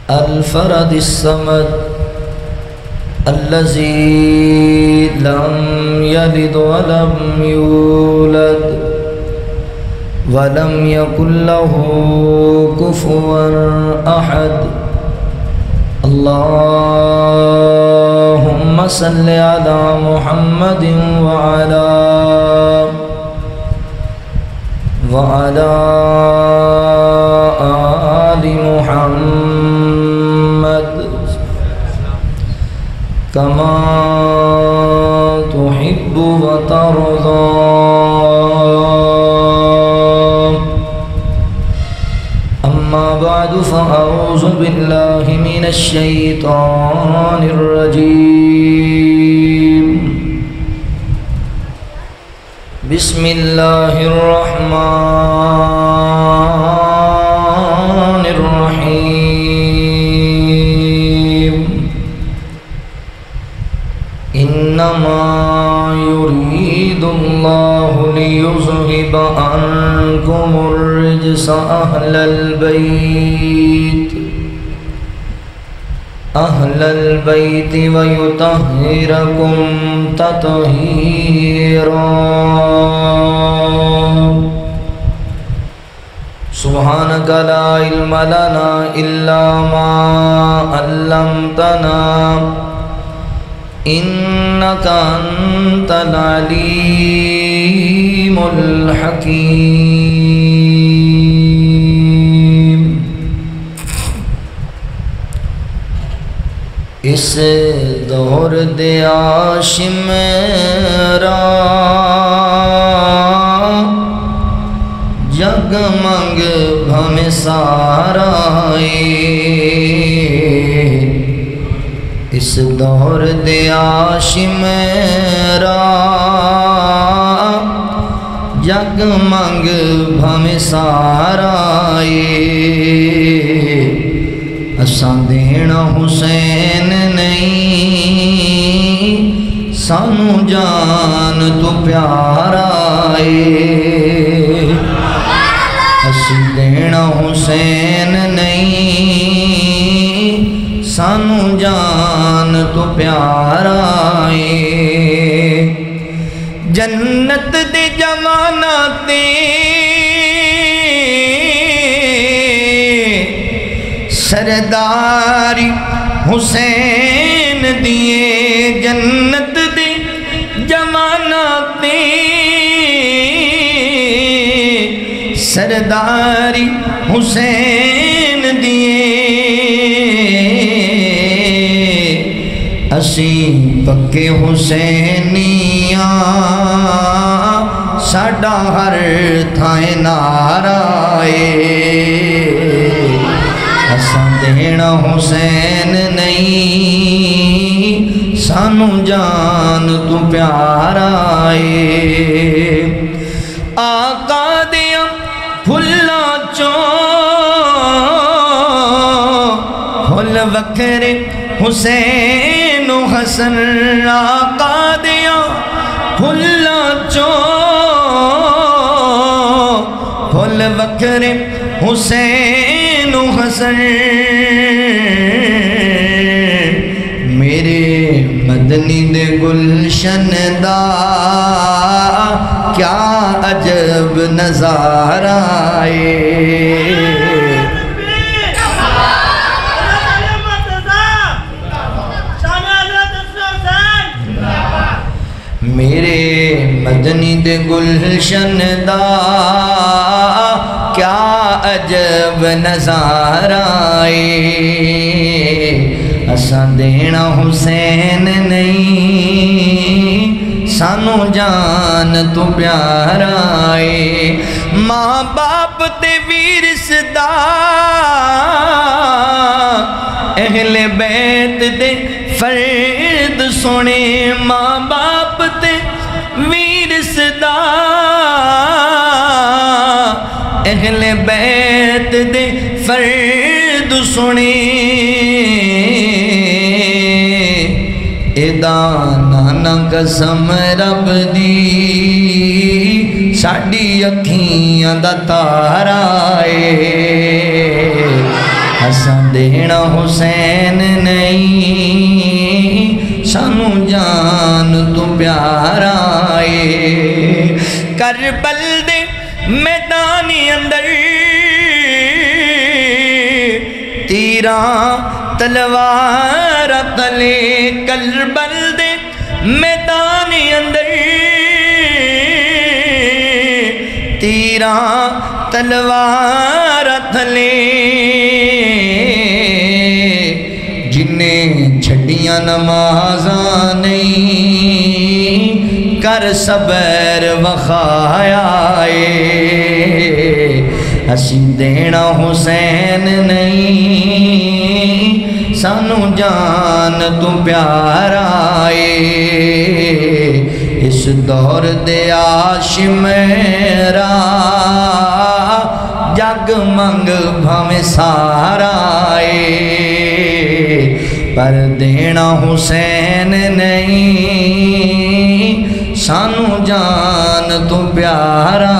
الفرد الصمد الذي لم يلد ولم يولد ولم يكن له كفوا أحد. اللهم صل على محمد وعلى آل محمد كما تحب وترضى. أما بعد فأعوذ بالله من الشيطان الرجيم. بسم الله الرحمن الرحيم. إنما يريد الله ليذهب عنكم الرجس أهل البيت ويطهركم تطهيرا. سبحانك لا علم لنا إلا ما علمتنا إنك أنت العليم الحكيم. اس دور دے عاشم را جگمگ بھم سارا اس دور دے عاشم را جگمگ بھم سارا اساں دینا حسین نہیں سانو جان تو پیارا اساں دینا حسین نہیں سانو جان تو پیارا جنت دے جواناتے سرداری حسین دیے جنت دے جواناتے سرداری حسین دیے اسی پکے حسینیاں ساڈا ہر تھائیں نعرائے اساں دینا حسین نہیں سانو جان تو پیارا آقا دیا پھلا پھل وکھرے حسین و حسن آقا دیا پھلا پھل وکھرے حسین و حسن میرے مدنی دے گلشن دا کیا عجب نظارہ میرے مدنی دے گلشن دا کیا عجب نظارہ اساں دینا حسین نہیں سانو جان تو پیارا ماں باپ تے ویرس دا اہل بیت دے فرد سونے ماں باپ تے ویرس دا اہل بیت دے فرد سونے ادا نانا قسم رب دی ساڑی اکھیاں دا تارا اساں دینا حسین نہیں سانو جان تو پیارا ہے کربل دے میدانی اندر تیراں تلوار تلے کربل دے میدانی اندر تیراں تلوار تلے جنہیں چھڑیاں نمازاں نہیں کر صبر وخایا اسی دینا حسین نہیں سانو جان تو پیارا اس دور دے عاشق میرا جگ منگ بھاویں سارا پر دینا حسین نہیں سانو جان تو پیارا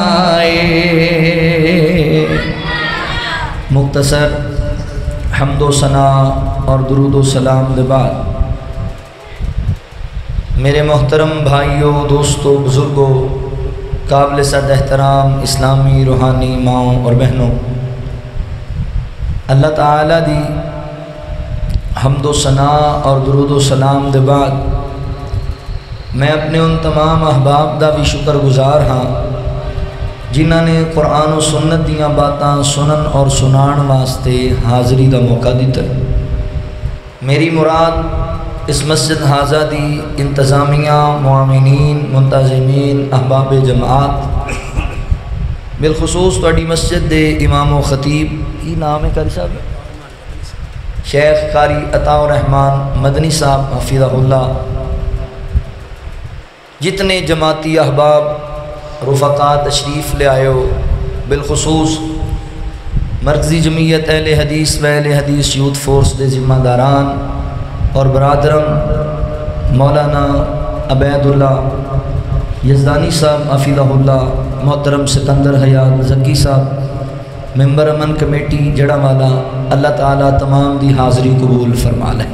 مختصر حمد و ثنا اور درود و سلام دے بعد میرے محترم بھائیوں دوستوں بزرگوں قابل صد احترام اسلامی روحانی ماؤں اور بہنوں اللہ تعالیٰ دی حمد و ثنا اور درود و سلام دے بعد میں اپنے ان تمام احباب دا بھی شکر گزار ہاں جنہاں نے قرآن و سنت دیاں باتاں سنن اور سنان واسطے حاضری دا موقع دیتا میری مراد اس مسجد حاضہ دی انتظامیہ معاونین منتظمین احباب جماعت بالخصوص تواڈی مسجد دے امام و خطیب کی نام ہے قاری صاحب شیخ قاری عطا الرحمن مدنی صاحب حفظہ اللہ جتنے جماعتی احباب رفقا تشریف لے آئے ہو بالخصوص مرکزی جمعیت اہل حدیث و اہل حدیث یوتھ فورس دے ذمہ داران اور برادرم مولانا عبید اللہ یزدانی صاحب حفظہ اللہ محترم سکندر حیات زکی صاحب ممبر امن کمیٹی جڑا والا اللہ تعالیٰ تمام دی حاضری قبول فرما لے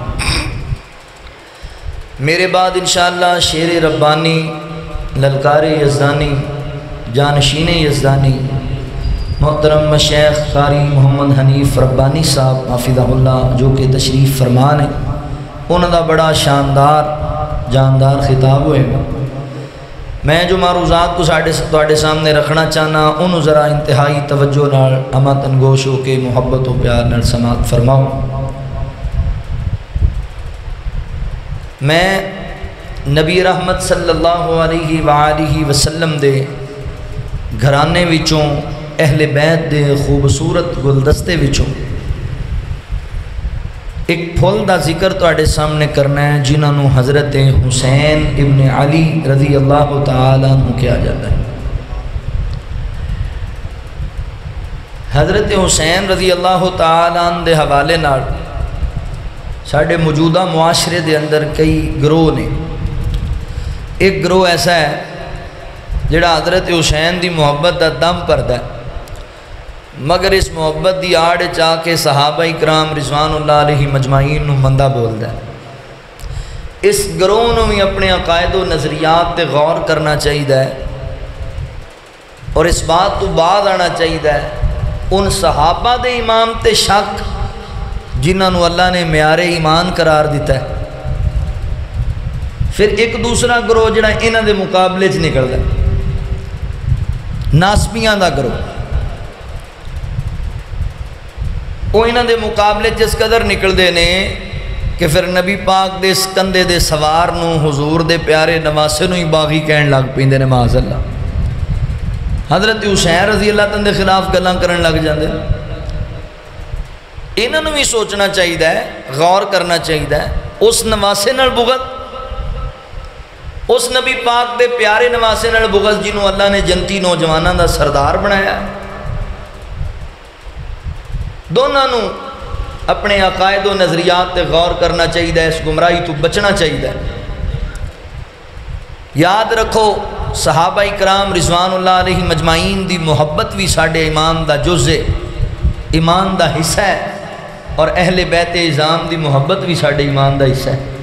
میرے بعد انشاءاللہ شیر ربانی للکار یزدانی جانشین یزدانی محترم مشیخ قاری محمد حنیف ربانی صاحب حفظہ اللہ جو کہ تشریف فرمان ہے انہوں دا بڑا شاندار جاندار خطاب ہوئے میں جو معروضات کو تواڈے سامنے رکھنا چاہنا انہوں ذرا انتہائی توجہ نال اما تنگوش ہو کے محبت و پیار نال سماعت فرماؤ میں نبی رحمت صلی اللہ علیہ وآلہ وسلم دے گھرانے وچوں اہل بیت دے خوبصورت گلدستے وچوں ایک پھول دا ذکر تواڈے سامنے کرنا ہے جنہاں نو حضرت حسین ابن علی رضی اللہ تعالیٰ عنہ کیا جاتا ہے حضرت حسین رضی اللہ تعالیٰ عنہ دے حوالے نال ساڑھے موجودہ معاشرے دے اندر کئی گروہ نے ایک گروہ ایسا ہے جڑا حضرت حسین دی محبت دا دم پردہ ہے مگر اس محبت دی آڑ چاہ کے صحابہ اکرام رضوان اللہ علیہ مجمعین نو مندہ بول دے اس گروہ نو بھی اپنے عقائد و نظریات تے غور کرنا چاہیے اور اس بات تو بعد آنا چاہیے ان صحابہ دے امام تے شک جنہاں نو اللہ نے معیار ایمان قرار دیتا ہے پھر ایک دوسرا گروہ جڑا انہاں دے مقابلے چ نکلدا ہے ناسبیاں دا گروہ وہ انہاں دے مقابلے جس قدر نکلدے نے کہ پھر نبی پاک دے اس کندھے دے سوار نو حضور دے پیارے نواسے نو ہی باغی کہن لگ پیندے نے معاذ اللہ حضرت حسین رضی اللہ تعالیٰ دے خلاف گلاں کرن لگ جاندے انہاں نو بھی سوچنا چاہیے غور کرنا چاہیے اس نواسے نال بغض اس نبی پاک دے پیارے نواسے نال بغض جنہوں اللہ نے جنتی نوجواناں دا سردار بنایا دونوں نو اپنے عقائد و نظریات تے غور کرنا چاہیے اس گمراہی تو بچنا چاہیے یاد رکھو صحابہ اکرام رضوان اللہ علیہ مجمعین دی محبت بھی ساڑھے ایمان دا جز ہے ایمان دا حصہ ہے اور اہل بیت اعظام دی محبت بھی ساڈے ایمان دا حصہ ہے۔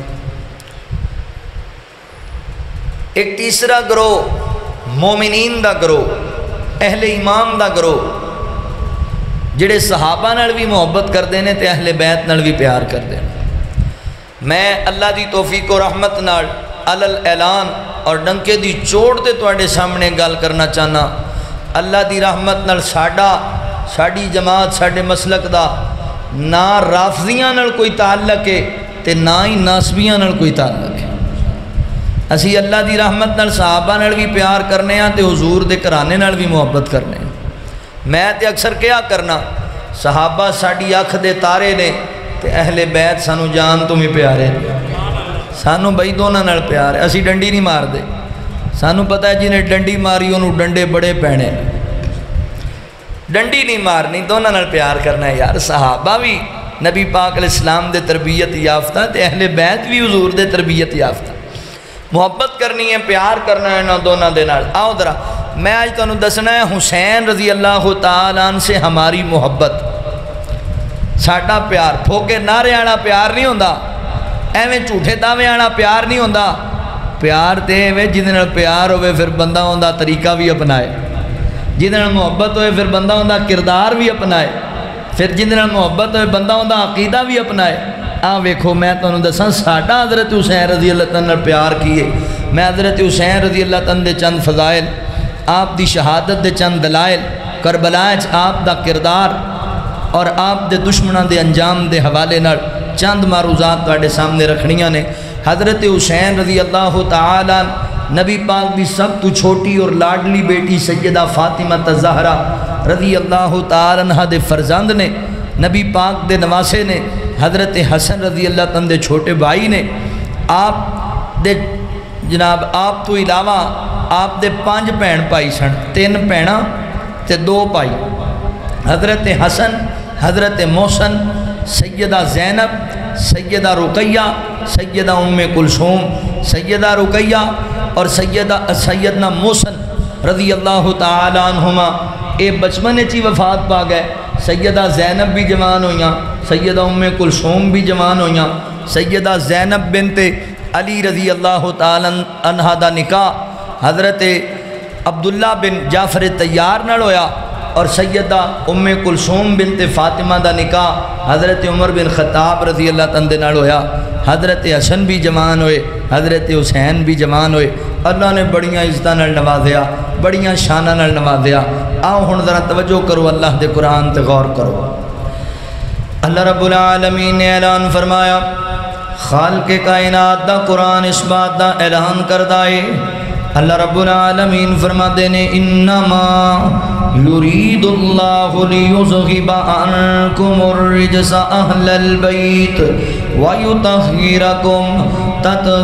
ایک تیسرا گروہ مومنین دا گروہ، اہل ایمان دا گروہ، جڑے صحابہ نال بھی محبت کردے نے تے اہل بیت نال بھی پیار کردے نے۔ میں اللہ دی توفیق و رحمت نال علل اعلان اور ڈنکے دی چوڑ تے تواڈے سامنے گل کرنا چاہنا، اللہ دی رحمت نال ساڈی جماعت ساڈے مسلک دا نہ رافضیاں نال کوئی تعلق ہے تے نہ ہی ناسبیاں نال کوئی تعلق ہے۔ اسی اللہ دی رحمت نال صحابہ نال بھی پیار کرنے ہاں تے حضور دے گھرانے نال بھی محبت کرنے ہاں۔ میں تے اکثر کیا کرنا، صحابہ ساڈی اکھ دے تارے نے تے اہل بیت سانو جان تو بھی پیارے نے، سانو بھائی دونوں نال پیار ہے، اسی ڈنڈی نہیں مار دے، سانو پتہ ہے جنہیں ڈنڈی ماری انہوں ڈنڈے بڑے پینے، ڈنڈی نہیں مارنی، دونوں نال پیار کرنا ہے یار۔ صحابہ بھی نبی پاک علیہ السلام دے تربیت یافتہ تے اہل بیت بھی حضور دے تربیت یافتہ، محبت کرنی ہے، پیار کرنا ہے انہوں دونوں دے نال۔ آؤ ذرا میں آج تانوں دسنا ہے حسین رضی اللہ تعالیٰ عنہ سے ہماری محبت، ساڈا پیار پھوکے نعرے والا پیار نہیں ہوندا، ایویں جھوٹے دعوے والا پیار نہیں ہوندا، پیار تے ایویں جہدے نال پیار ہوئے پھر بندہ ہوندا طریقہ بھی اپنائے، جہدے نال محبت ہوئے پھر بندہ ہوندا کردار بھی اپنائے، پھر جہدے نال محبت ہوئے بندہ ہوندا عقیدہ بھی اپنائے۔ ویکھو میں تانوں دساں ساڈا حضرت حسین رضی اللہ تعالیٰ نال پیار کیے، میں حضرت حسین رضی اللہ تعالیٰ دے چند فضائل، آپ دی شہادت دے چند دلائل، کربلا وچ آپ دا کردار اور آپ دے دشمناں دے انجام دے حوالے نال چند معروضات تواڈے سامنے رکھنیاں نے۔ حضرت حسین رضی اللہ تعالیٰ نبی پاک دی سب تو چھوٹی اور لاڈلی بیٹی سیدہ فاطمہ الزہرا رضی اللہ تعالیٰ عنہ دے فرزند نے، نبی پاک دے نواسے نے، حضرت حسن رضی اللہ تعالیٰ دے چھوٹے بھائی نے، آپ دے جناب آپ تو علاوہ آپ دے 5 بھین بھائی سن، 3 بھیناں تے 2 بھائی، حضرت حسن، حضرت محسن، سیدہ زینب، سیدہ رقیہ، سیدہ ام کلثوم، سیدہ رقیہ اور سیدنا محسن رضی اللہ تعالیٰ عنہما اے بچپن چی وفات پا گئے۔ سیدہ زینب بھی جوان ہویاں، سیدہ ام کلثوم بھی جوان ہویاں، سیدہ زینب بنت علی رضی اللہ تعالیٰ عنہ دا نکاح حضرت عبداللہ بن جعفر طیار نال ہویا، اور سیدہ ام کلثوم بنت فاطمہ دا نکاح حضرت عمر بن خطاب رضی اللہ عنہ نال ہویا۔ حضرت حسن بھی جوان ہوئے، حضرت حسین بھی جوان ہوئے، اللہ نے بڑیاں عزتاں نال نوازیا، بڑیاں شاناں نال نوازیا۔ آؤ ہن ذرا توجہ کرو، اللہ دے قرآن تے غور کرو۔ اللہ رب العالمین نے اعلان فرمایا، خالق کائنات دا قرآن اس بات دا اعلان کردہ ہے۔ اللہ رب العالمین فرماتے ہیں انما یرید اللہ لیذہب عنکم الرجس اہل البیت ویطہرکم تطہیرا۔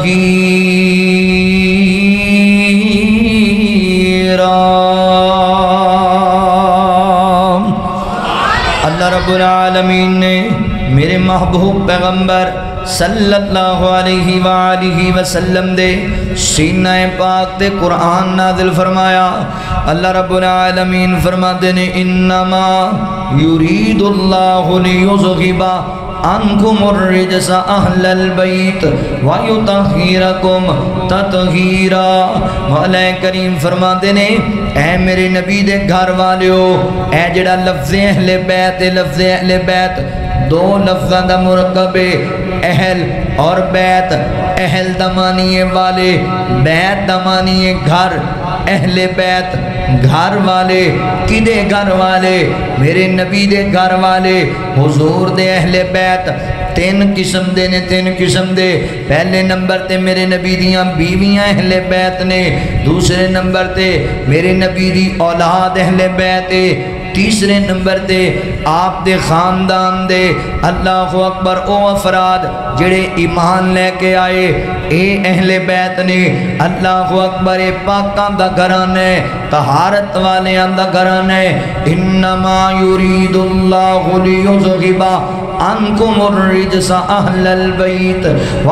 اللہ رب العالمین نے میرے محبوب پیغمبر صلی اللہ علیہ وآلہ وسلم دے سینہ پاک تے قرآن نازل فرمایا۔ اللہ رب العالمین فرماتے ہیں انما یرید اللہ لیذہب عنکم الرجس اہل البیت ویطہرکم تطہیرا۔ مولا کریم فرماتے ہیں اے میرے نبی دے گھر والیو، اے جڑا لفظ اہل بیت، لفظ اہل بیت 2 لفظاں دا مرکب ہے، اہل اور بیت۔ اہل دمانی والے، بیت دمانی گھر، اہل بیت گھر والے۔ کدے گھر والے؟ میرے نبی دے گھر والے، حضور دے اہل بیت۔ 3 قسم دے نے، 3 قسم دے۔ پہلے نمبر تے میرے نبی دیاں بیویاں اہل بیت نے، دوسرے نمبر تے میرے نبی دی اولاد اہل بیت ہے، تیسرے نمبر تے آپ دے خاندان دے اللہ اکبر او افراد جڑے ایمان لے کے آئے اے اہل بیت نے۔ اللہ اکبر، اے پاکاں دا گھرانہ ہے، طہارت والیاں دا گھرانہ ہے۔ انما یرید اللہ لیذہب عنکم الرجس اہل البیت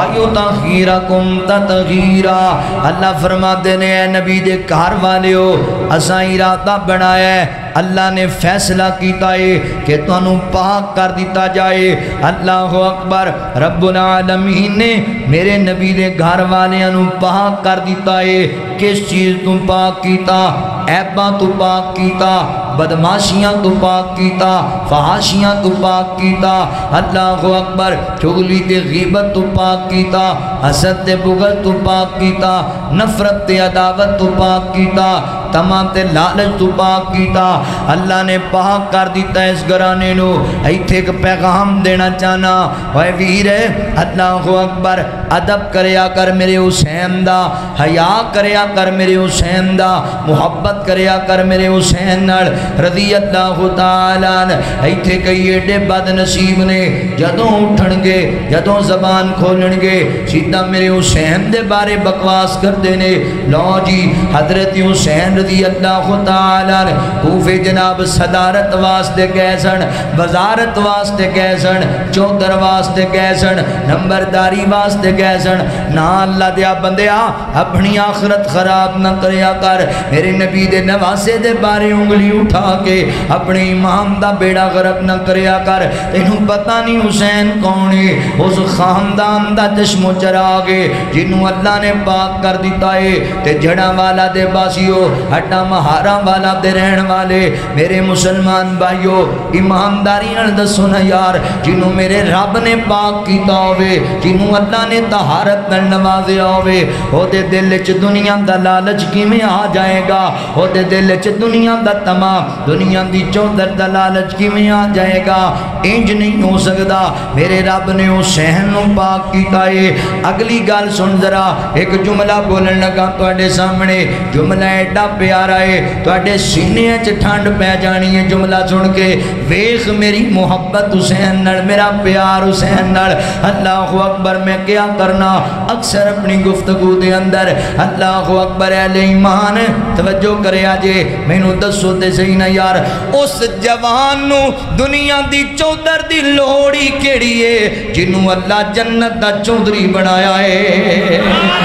ویطہرکم تطہیرا۔ اللہ فرما دینے اے نبی دے گھر والے ہو، اساں ارادہ بنایا ہے، اللہ نے فیصلہ کیتا ہے کہ تانوں پاک کر دیتا جائے۔ اللہ اکبر، رب العالمین نے میرے نبی دے گھر والیاں نوں پاک کر دیتا ہے۔ کس چیز تو پاک کیتا؟ عیباں تو پاک کیتا، بدماشیاں تو پاک کیتا، فحاشیاں تو پاک کیتا۔ اللہ اکبر، چغلی تے غیبت تو پاک کیتا، حسد تے بغض تو پاک کیتا، نفرت تے عداوت تو پاک کیتا، طمع تے لالچ تو پاک کیتا۔ اللہ نے پاک کر دیتا ہے اس گھرانے نو۔ ایتھے ایک پیغام دینا چاہنا، اے ویر اللہ اکبر، ادب کریا کر میرے حسین دا، حیا کریا کر میرے حسین دا، محبت کریا کر میرے حسین نال رضی اللہ تعالیٰ عنہ۔ ایتھے کئی ایڈے بد نصیب نے، جدوں اٹھن گے، جدوں زبان کھولن گے، سیدھا میرے حسین دے بارے بکواس کر دینے۔ لو جی، حضرت حسین رضی اللہ تعالیٰ عنہ کوفے جناب صدارت واسطے گئے سن، وزارت واسطے گئے سن، چودر واسطے گئے سن، نمبرداری واسطے گئے سن۔ نا اللہ دیا بندیا، اپنی آخرت خراب نہ کریا کر۔ میرے نبی دے نواسے دے بارے انگلی اٹھا کے اپنے امام دا بیڑا غرق نہ کریا کر۔ تینوں پتہ نہیں حسین کون ہے؟ اس خاندان دا چشم و چراغ ہے جنہوں اللہ نے پاک کر دیتا ہے۔ تے جڑا والا دے باسیو، ہٹا مہارا والا دے رہن والے میرے مسلمان بھائیو، ایمانداری نال دسو نا یار، جنہوں میرے رب نے پاک کیتا ہوئے، جنہوں اللہ نے طہارت نال نوازیا ہوئے، او دے دل وچ دنیا دا لالچ کیویں آ جائے گا؟ او دے دل وچ دنیا دا طمع، دنیا دی چودر دا لالچ کیویں آ جائے گا؟ انج نہیں ہو سکدا۔ میرے رب نے حسین نو پاک کیتا ہے۔ اگلی گل سن ذرا، ایک جملہ بولن لگا تواڈے سامنے، جملہ ایڈا پیارا ہے، تواڈے سینے وچ ٹھنڈ پہ جانی ہے جملہ سن کے۔ ویکھ میری محبت حسین نال، میرا پیار حسین نال۔ اللہ اکبر، میں کیا کرنا اکثر اپنی گفتگو دے اندر، اللہ اکبر اہل ایمان توجہ کریا جے، مینوں دسو تے صحیح نا یار، اس جوان نو دنیا دی چودر دی لوڑی کیڑی ہے جنوں اللہ جنت دا چودھری بنایا ہے؟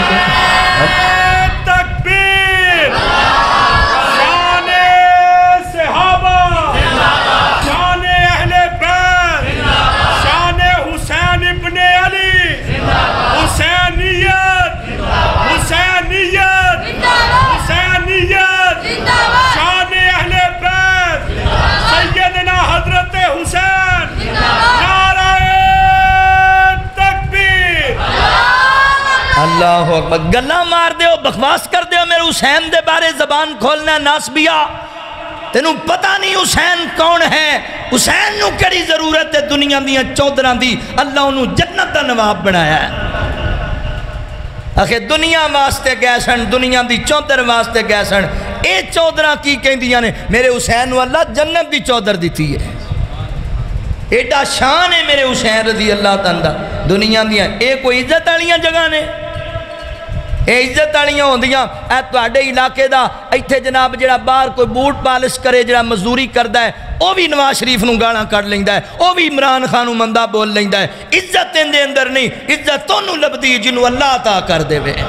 اللہ اکبر، گلہ مار دے ہو، بکواس کر دے ہو میرے حسین دے بارے زبان کھولنا ناسبیا۔ تینوں پتہ نہیں حسین کون ہے؟ حسین نو کڑی ضرورت ہے دنیا دیاں چودران دی؟ اللہ انہوں جنت دا نواب بنایا ہے۔ آخر دنیا واسطے گئے سن، دنیا دی چودر واسطے گئے سن، اے چودران کی کہیں دیا نے؟ میرے حسین نو اللہ جنت دی چودر دیتی ہے۔ ایڈا شان ہے میرے حسین رضی اللہ تعالیٰ دنیا دیاں۔ اے کوئی عزت والیاں جگہ نے؟ اے عزت والیاں ہوندیاں اے تواڈے علاقے دا ایتھے جناب جڑا باہر کوئی بوٹ پالش کرے، جڑا مزدوری کردا ہے، او بھی نواز شریف نوں گالاں کڈ لیندا ہے، او بھی عمران خان نوں مندا بول لیندا ہے۔ عزت اندے اندر نہیں، عزت تانوں لبدی جنوں اللہ عطا کر دے وے۔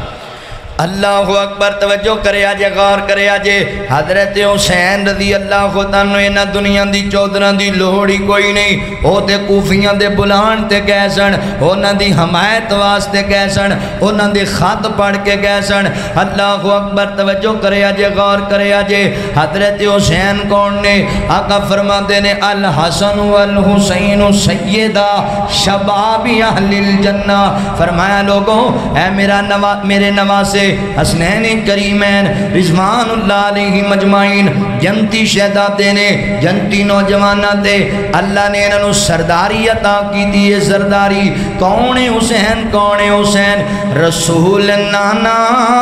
اللہ اکبر، توجہ کرے آجے، غور کرے آجے، حضرت حسین رضی اللہ عنہ انہاں دنیا دی چودران دی لوڑی کوئی نہیں۔ او تے کوفیاں دے بلان تے گئے سن، انہاں دی حمایت واسطے گئے سن، انہاں دی خط پڑھ کے گئے سن۔ اللہ اکبر، توجہ کرے آجے، غور کرے آجے، حضرت حسین کون نے؟ آقا فرما دینے الحسن والحسین سیدہ شباب اہل الجنہ۔ فرمایا لوگوں، اے میرے نواسے حسنین کریمین رضوان اللہ علیہ مجمعین، جنتی شہداتے نے، جنتی نوجوانہ تے اللہ نے انہوں سرداری عطا کی دی ہے۔ سرداری کون ہے حسین؟ کون ہے حسین؟ رسول نانا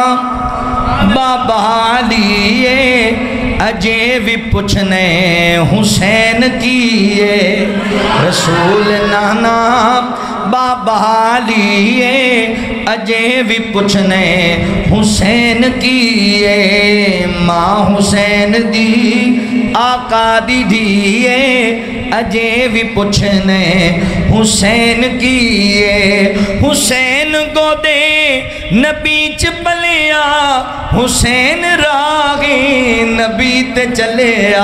بابا علیے اجے بھی پوچھنے حسین کیے، رسول نانا بابالی اجے بھی پوچھنے حسین کی ماں حسین دی آقا دی دھیے اجے بھی پوچھنے حسین کی حسین گودے نبی چلیا حسین راگے نبی تے چلیا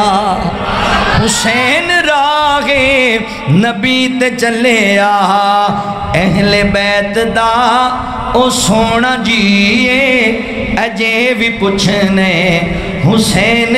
حسین راگے نبی تے چلیا اہل بیت دا او سونا جیے اجے بھی پوچھنے حسین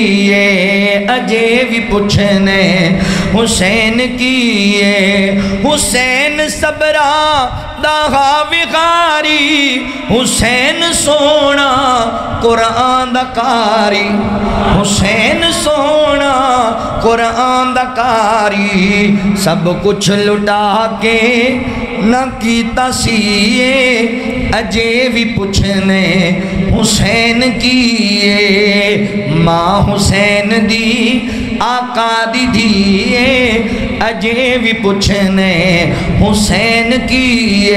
کی اجے بھی پوچھنے حسین کی حسین صبرا داغا وغاری حسین سونا قرآن دا کاری حسین سونا قرآن دا کاری سب کچھ لٹا کے نہ کیتا سیے اجے بھی پوچھنے حسین کی ماں حسین دی آقا دی دھیے اجے بھی پوچھنے حسین کی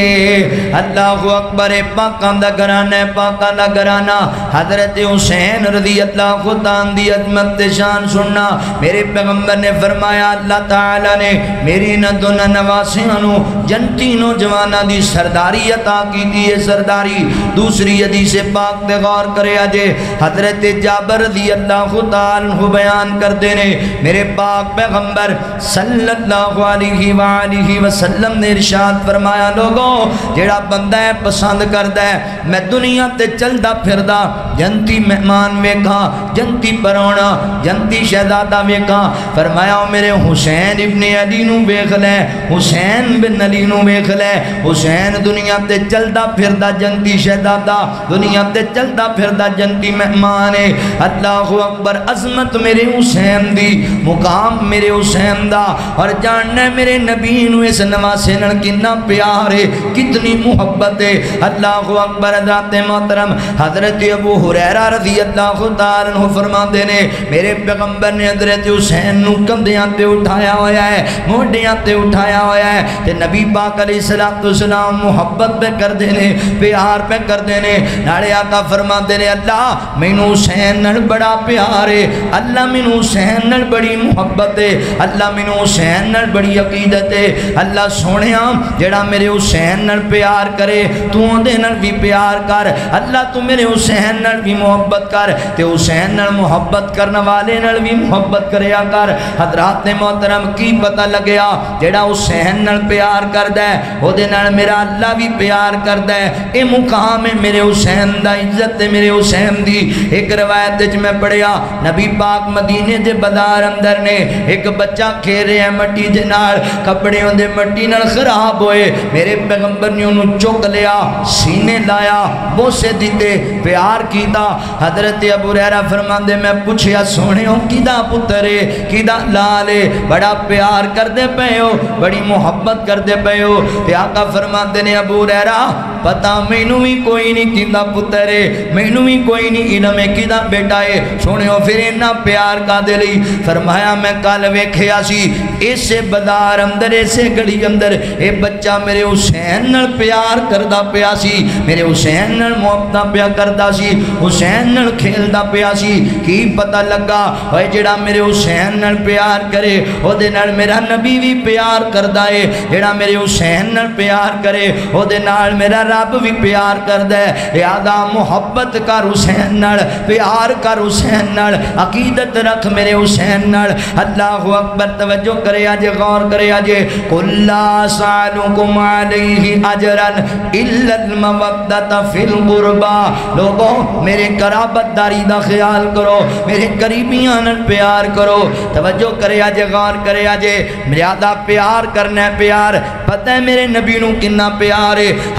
اللہ اکبر پاکاں دا گرانا پاکاں دا گرانا حضرت حسین رضی اللہ عنہ دی عظمت شان سننا میرے پیغمبر نے فرمایا اللہ تعالیٰ نے میری ندونہ نواسیانوں جنتی نوجوانہ دی سرداری عطا کی دیئے سرداری دوسری حدیث پاک دے غور کرے آجے حضرت جابر رضی اللہ عنہ بیان کر دینے میرے پاک پیغمبر صلی اللہ علیہ وآلہ وسلم نے ارشاد فرمایا لوگوں جیڑا بندہ ہے پسند کردہ ہے میں دنیا تے چلدا پھردا جنتی مہمان ویکھا جنتی پرونا جنتی شہزادہ ویکھا فرمایا میرے حسین ابن علی نو ویکھ لے حسین بن علی نو ویکھ لے حسین دنیا تے چلدا پھردا جنتی شہزادہ دنیا تے چلدا پھردا جنتی مہمان ہے اللہ اکبر عظمت میرے حسین دی مقام میرے حسین دا اور جاننا میرے نبی نو اس نواسے نال کتنا پیار ہے کتنی محبت ہے اللہ اکبر حضرت محترم حضرت ابو ہریرہ رضی اللہ تعالیٰ عنہ فرماتے نے میرے پیغمبر نے حضرت حسین نو کندھیاں تے اٹھایا ہویا ہے موڈیاں تے اٹھایا ہویا ہے تے نبی پاک علیہ السلام محبت پہ کر دینے پیار پہ کر دینے ناڑے آقا فرماتے نے اللہ مینو حسین نال بڑا پیار ہے اللہ مینو حسین نال بڑی محبت ہے اللہ مینو حسین نال بڑی عقیدت ہے اللہ سونیاں جڑا میرے حسین نال پیار کرے تو اندے نال بھی پیار کر اللہ تو میرے حسین نال بھی محبت کر تے حسین نال محبت کرنے والے نال بھی محبت کریا کر حضرات محترم کی پتہ لگیا جڑا حسین نال پیار کردہ ہے او دے نال میرا اللہ بھی پیار کردہ ہے اے مقام ہے میرے حسین دا عزت ہے میرے حسین دی ایک روایت جب میں پڑھیا نبی پاک مدینے دے بازار اندر نے ایک بچہ کھیل رہے ہیں مٹی دے نال کپڑے ہوندے مٹی نال خراب ہوئے میرے پیغمبر نے انہوں چک لیا سینے لایا بوسے دیتے پیار کیتا حضرت ابو ہریرہ فرماندے میں پوچھیا سونے ہوں کیدا پترے کیدا لالے بڑا پیار کر دے پے ہو بڑی محبت کر دے پے ہو تے آقا فرماندے نے ابو ہریرہ پتا مینوں بھی کوئی نہیں کیدا پترے مینوں بھی کوئی نہیں علم کیدا بیٹا ہے سونے ہو پھر اتنا پیار کا دے لئی فرمایا میں کل ویکھیا سی اسے بازار اندر اسے گلی اندر اے بچہ میرے حسین نال پیار کردا پیا سی میرے حسین نال محبت پیا کردا سی حسین نال کھیلدا پیا سی کی پتہ لگا اوے جڑا میرے حسین نال پیار کرے او دے نال میرا نبی بھی پیار کردا ہے جڑا میرے حسین نال پیار کرے او دے نال میرا رب بھی پیار کردا ہے لہذا محبت کر حسین نال پیار کر حسین نال عقیدت رکھ میرے حسین نال اللہ اکبر توجہ کرے آجے غور کرے آجے قُلْ لَا سَأَلُكُمْ عَلَيْهِ أَجْرًا إِلَّا الْمَوَدَّةَ فِي الْقُرْبَى لوگوں میرے قرابت داری دا خیال کرو میرے قریبیاں نال پیار کرو توجہ کرے آجے غور کرے آجے میرا پیار کرنا ہے پیار پتہ ہے میرے نبی نو کنا پیار ہے حضرت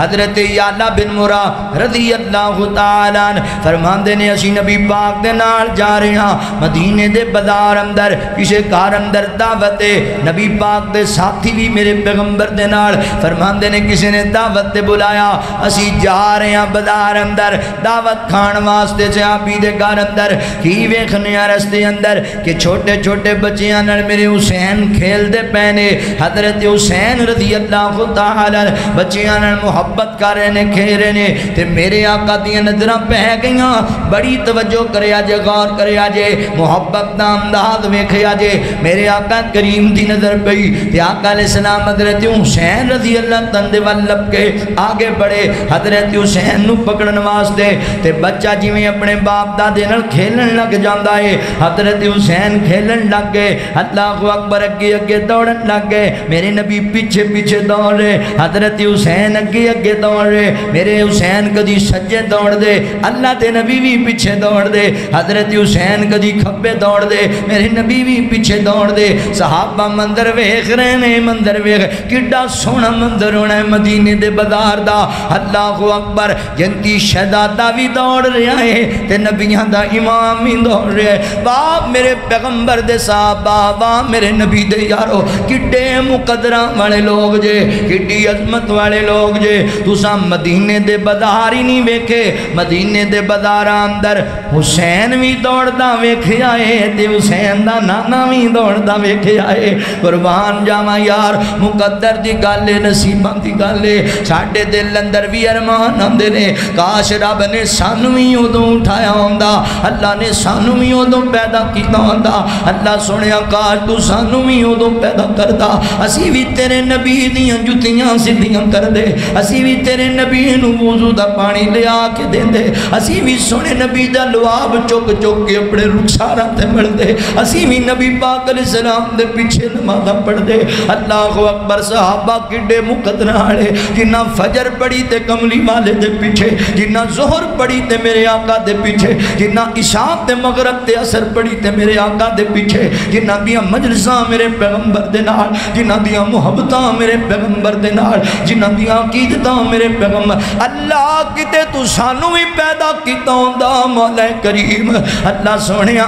یعلا بن مرہ رضی اللہ تعالیٰ عنہ فرماندے نے اسی نبی پاک دے نال جا رہے ہاں مدینے دے بازار اندر کسے گھر اندر دعوت ہے نبی پاک دے ساتھی بھی میرے پیغمبر دے نال فرماندے نے کسی نے دعوت دے بلایا اسی جا رہے ہیں بازار اندر دعوت کھان واسطے صحابی دے گھر اندر کی ویکھنے رستے اندر کہ چھوٹے چھوٹے بچیاں نال میرے حسین کھیل دے پہنے حضرت حسین رضی اللہ تعالی بچیاں نال محبت کر رہے نے کھیل رہے نے تے میرے آقا دیاں نظراں پہ گئیاں بڑی توجہ کریا جے غور کریا جے محبت دا انداز ویکھیا جے میرے آقا کریم دی نظر پئی تے آقا علیہ السلام حضرت حسین رضی اللہ تندے والب کے آگے بڑھے حضرت حسین نو پکڑن واسطے تے بچہ جی میں اپنے باپ دادے نال کھیلن لگ جاندا ہے حضرت حسین کھیلن لگ گئے اللہ اکبر اگے اگے دوڑن لگ گئے میرے نبی پیچھے پیچھے دوڑ رہے حضرت حسین اگے اگے دوڑ رہے میرے حسین کدی سجے دوڑ دے اللہ دے نبی بھی پیچھے دوڑ دے حضرت حسین کدی کھبے دوڑ دے میرے نبی بھی پیچھے دوڑ دے صحابہ مندر ویکھ رہے نے مندر ویکھ کڈا سونا مندر ہونا ہے مدینے دے بازار دا اللہ اکبر جنتی شہزادہ بھی دوڑ رہا ہے تے نبیاں دا امام بھی دوڑ رہا ہے باپ میرے پیغمبر دے صحابہ باپ میرے نبی دے یارو کڈے مقدرہ والے لوگ جے کڈی عظمت والے لوگ جے تساں مدینے دے بازار ہی نہیں ویکھے مدینے دے بازار اندر حسین بھی دوڑدا ویکھیا ہے تے حسین دا نانا بھی دوڑدا ویکھیا ہے قربان جاواں یار مقدر دی گل ہے نصیباں دی گل ہے ساڈے دل اندر بھی ارمان ہوندے نے کاش رب نے سانو بھی اودوں اٹھایا ہوندا اللہ نے سانو بھی اودوں پیدا کیتا ہوندا اللہ سنیا کاش تو سانو بھی اودوں پیدا کردا اسی بھی تیرے نبی دیاں جتیاں سیدھیاں کر دے اسی بھی تیرے نبی نو وضو دا پانی لے آ کے دے دے اسی بھی سونے نبی دا لعاب چک چک کے اپنے رخساراں تے مل دے اسی بھی نبی پاک علیہ السلام دے پیچھے نمازاں پڑھ دے اللہ اکبر صحابہ کڈے مقدر والے جنہ فجر پڑھی تے کملی والے دے پیچھے جنہ ظہر پڑھی تے میرے آقا دے پیچھے جنہ عشاء تے مغرب تے عصر پڑھی تے میرے آقا دے پیچھے جنہ دیاں مجلساں میرے پیغمبر دے نال جنہ دیاں محبتاں میرے پیغمبر دے نال جنہ دیاں عقیدتاں میرے پیغمبر اللہ کتے تو سانو بھی پیدا کیتا ہوندا مولا کریم اللہ سونیا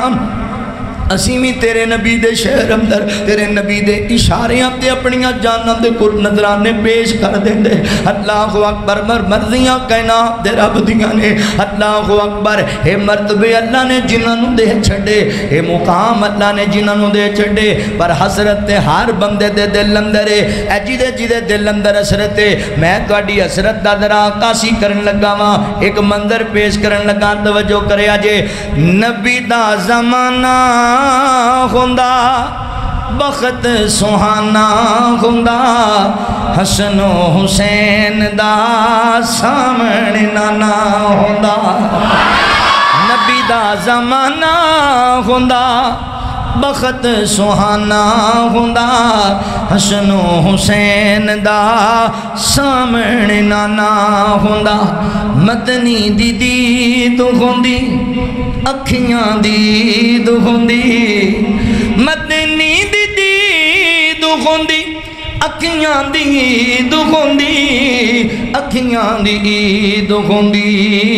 اسی بھی تیرے نبی دے شہر اندر تیرے نبی دے اشاریاں تے اپنیاں جاناں دے کر نظرانے پیش کر دیں دے اللہ اکبر مرضیاں کائنات دے رب دیاں نے اللہ اکبر اے مرتبے اللہ نے جنہاں نو دے چھڑے اے مقام اللہ نے جنہاں نو دے چھڑے پر حسرت تے ہر بندے دے دل اندر اے جدے دل اندر حسرت میں تواڈی حسرت دا ذرا عکاسی کرن لگا واں ایک منظر پیش کرن لگا توجہ کریا جے نبی دا زمانہ ہوندا بخت سہانا ہوندا حسن و حسین دا سامنے نانا ہوندا نبی دا زمانہ ہوندا بخت سہانا ہوندا حسن و حسین دا سامنے نانا ہوندا مدنی دی دید ہوندی اکھیاں دید ہوندی مدنی دی دید ہوندی اکھیاں دید ہوندی اکھیاں دید ہوندی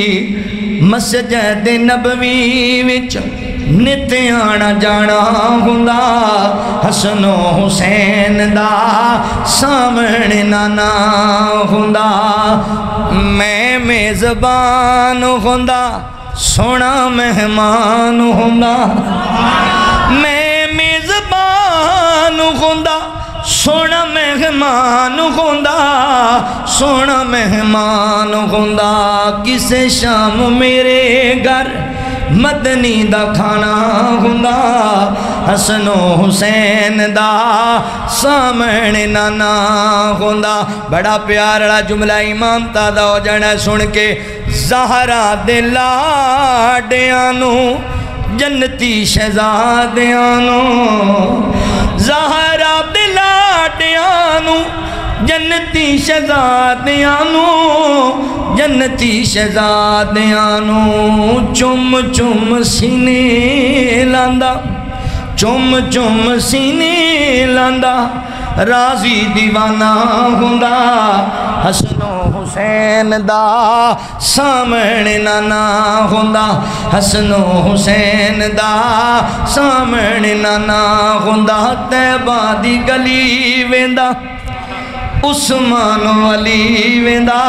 مسجد نبوی وچ نت آنا جانا ہوندا حسن و حسین دا سامنے نانا ہوندا میں میزبان ہوندا سونا مہمان ہوندا میں میزبان ہوندا سونا مہمان ہوندا سونا مہمان ہوندا کسے شام میرے گھر مدنی دا کھانا ہوندا حسن و حسین دا سامنے نانا ہوندا بڑا پیارا جملہ ایمان تازہ ہو جانا سن کے زہرا دے لاڈیاں نو جنتی شہزادیاں نو زہرا دے لاڈیاں نو جنتی شہزادیاں نو جنتی شہزادیاں نو چم چم سینے لاندا چم چم سینے لاندا راضی دیوانہ ہوندا حسن و حسین دا سامنے نانا ہوندا حسن و حسین دا سامنے نانا ہوندا طیبہ دی گلی ویندا عثمان علی ویندا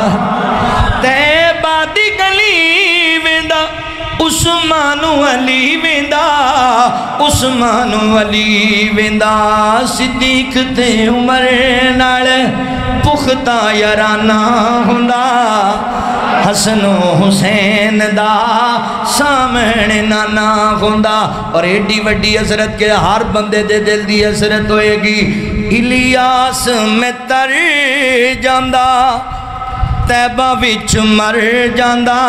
طیبہ دی گلی ویندا عثمان علی ویندا عثمان علی ویندا صدیق تے عمر نال پختہ یارانہ ہوندا حسن و حسین دا سامنے نانا ہوندا اور ایڈی وڈی حسرت کے ہر بندے دے دل دی حسرت ہوئے گی الیاس میں تر جاندا طیبہ وچ مر جاندا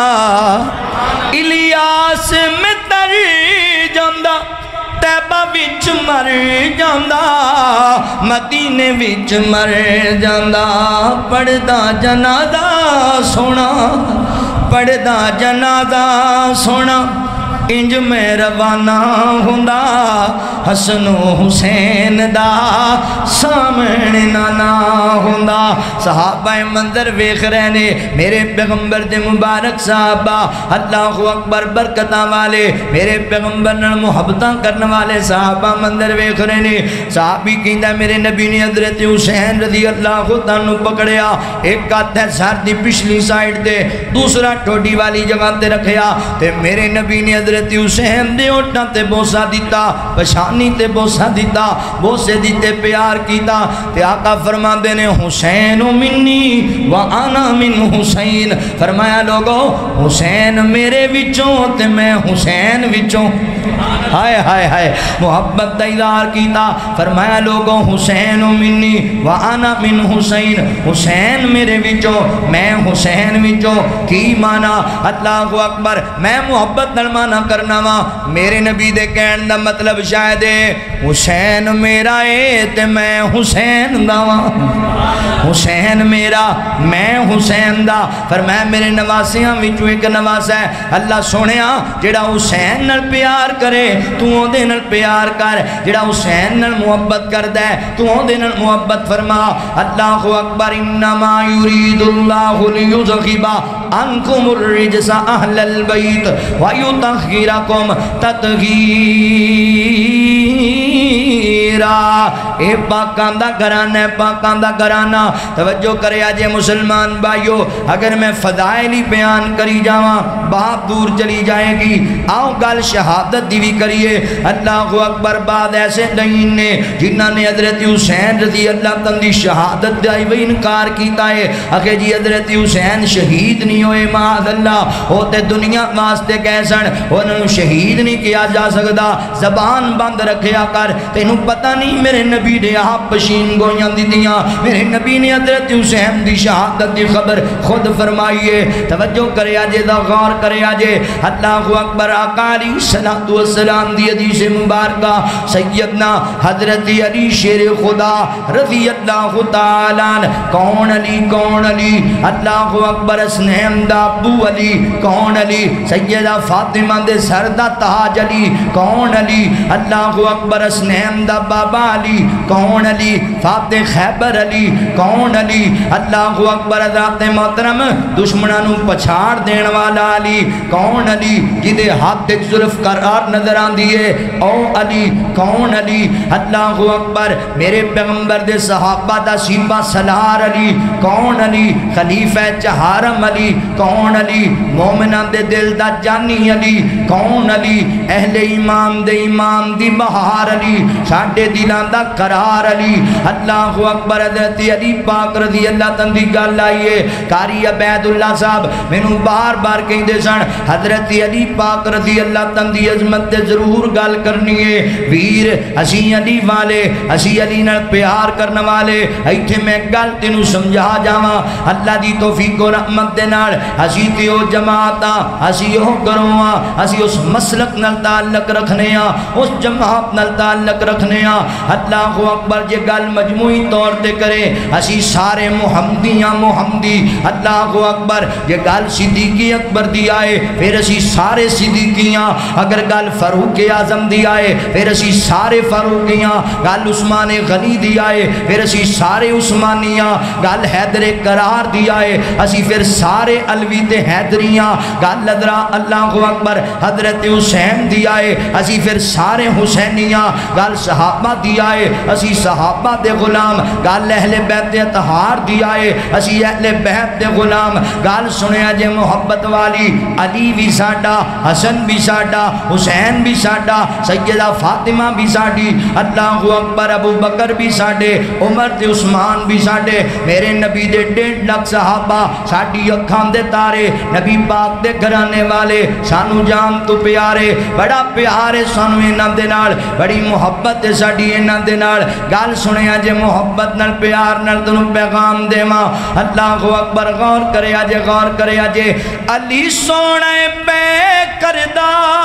الیاس میں تر جاندا طیبہ وچ مر جاندا مدینے وچ مر جاندا پڑھدا جنازہ سونا پڑھدا جنازہ سونا انج میں روانہ ہوندا حسن و حسین دا سامنے نانا ہوندا صحابہ منظر ویکھ رہے نے میرے پیغمبر دے مبارک صحابہ اللہ اکبر برکتاں والے میرے پیغمبر نال محبتاں کرنے والے صحابہ منظر ویکھ رہے نے صحابی کہندا میرے نبی نے حضرت حسین رضی اللہ عنہ پکڑیا ایک ہاتھ ہے سر دی پچھلی سائیڈ تے دوسرا ٹھوڈی والی جگہ تے رکھیا تے میرے نبی نے حضرت حسین دے اوٹاں تے بوسا دیتا پشانی تے بوسا دیتا بوسے دیتے پیار کیتا تے آقا فرماندے نے حسین منی وانا من حسین فرمایا لوگو حسین میرے وچوں تے میں حسین وچوں ہائے ہائے ہائے محبت دا اظہار کیتا فرمایا لوگو حسین منی وانا من حسین حسین میرے وچوں میں حسین وچوں کی مانا اللہ اکبر میں محبت نال مانا کرنا وا میرے نبی دے کہن دا مطلب شاید حسین میرا اے تے میں حسین دا وا حسین میرا میں حسین دا فرمایا میرے نواسیاں وچوں ایک نواس ہے اللہ سونیا جڑا حسین نال پیار کرے تو دے نال پیار کر جڑا حسین نال محبت کردا ہے تو دے نال محبت فرما اللہ اکبر انما یرید اللہ لیذھب عنکم الرجس اہل البیت ویطہرکم تطہیرا اے پاکاں دا گھرانہ ہے پاکاں دا گھرانہ توجہ کرے آجے مسلمان بھائیو اگر میں فضائلی بیان کری جاواں بات دور چلی جائے گی آؤ گل شہادت دی بھی کریے اللہ اکبر بعد ایسے دین نے جنہ نے حضرت حسین رضی اللہ تندی شہادت دائی و انکار کیتا ہے اکھے جی حضرت حسین شہید نہیں ہوئے معاذ اللہ ہوتے دنیا واسطے کیسن انہوں شہید نہیں کیا جا سکتا زبان بند رکھیا کر تینوں پتہ نہیں میرے نبی نے آپ پشین گویاں دی دیاں میرے نبی نے حضرت حسین دی شہادت دی خبر خود فرمائیے توجہ کرے آجے دا غور کرے آجے اللہ اکبر آقا علیہ السلام دی حدیث مبارکہ سیدنا حضرت علی شیر خدا رضی اللہ تعالیٰ کون علی اللہ اکبر اسنہم دا ابو علی کون علی سیدہ فاطمہ دے سردہ تاج علی کون علی اللہ اکبر اسنہم دا بابا علی کون علی فاتح خیبر علی کون علی اللہ اکبر ذات محترم دشمنانوں پچھاڑ دین والا علی کون علی جدے ہاتھ ظلف قرار نظر آن دیئے او علی کون علی اللہ اکبر میرے پیغمبر دے صحابہ دا سیبہ سلار علی کون علی خلیفہ چہارم علی کون علی مومنان دے دل دا جانی علی کون علی اہل امام دے امام دی بہار علی ساڑھے دلان دا قرار علی اللہ اکبر حضرت علی پاک رضی اللہ تندی گل آئیے کاری عبید اللہ صاحب میں نو بار بار کہیں دے سن حضرت علی پاک رضی اللہ تندی عظمت دے ضرور گل کرنی ہے ویر اسی علی والے اسی علی نال پیار کرنے والے ایتھے میں گل تینوں سمجھا جاواں اللہ دی توفیق و رحمت دے نال اسی تے او جماعتاں اسی او گروہاں اسی اس مسلک نال تعلق رکھنے ہاں اس جماعت نال تعلق رکھنے ہاں ہاں اللہ اکبر جے گل مجموعی طور تے کرے اسی سارے محمدیاں محمدی اللہ اکبر جے گل صدیقی اکبر دی آئے پھر اسی سارے صدیقیاں اگر گل فاروق اعظم دی آئے پھر اسی سارے فاروقیاں گل عثمان غنی دی آئے پھر اسی سارے عثمانیاں گل حیدر قرار دی آئے اسی پھر سارے علوی تے حیدریاں گل اللہ اکبر حضرت حسین دی آئے اسی پھر سارے حسینیاں گل صحابہ دی آئے اسی صحابہ دے غلام گل اہل بیت اطہار دی آئے اسی اہل بیت دے غلام گل سنیا جے محبت والی علی بھی ساڈا حسن بھی ساڈا حسین بھی ساڈا سیدہ فاطمہ بھی ساڈی اللہ اکبر ابو بکر بھی ساڈے عمر تے عثمان بھی ساڈے میرے نبی دے 1.5 لاکھ صحابہ ساڈی اکھاں دے تارے نبی پاک دے گھرانے والے سانو جان تو پیارے بڑا پیارے سانو انہاں دے نال بڑی محبت تے ساڈی انہاں دے نال گل سنیا جے محبت نال پیار نال تنوں پیغام دیواں اللہ اکبر غور کریا جے علی سونا پہ کردا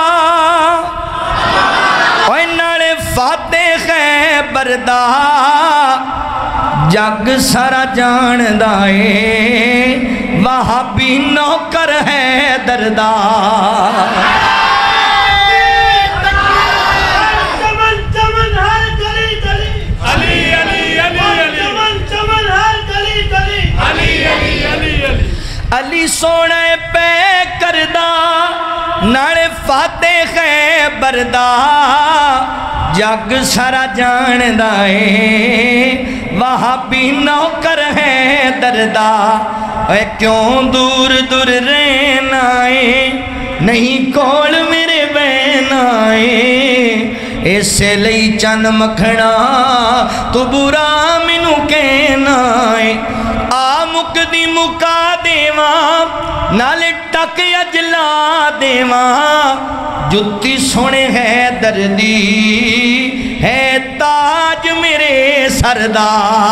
اوے نالے فاتح خیبر دا جگ سارا جاندا اے وہابی نوکر ہے دردا علی سونے پہ کردہ ناڑے فاتح خیبر دا جگ سارا جاندہ ہے وہابی نوکر ہے دردا اے کیوں دور دور رہنا ہے نہیں کول میرے بہنا ہے اسے لئی چند مکھنا تو برا منو کہنا ہے آمک دی مکا دیواں نالے ٹک اجلا دیواں جتی سونے ہے دردی ہے تاج میرے سردا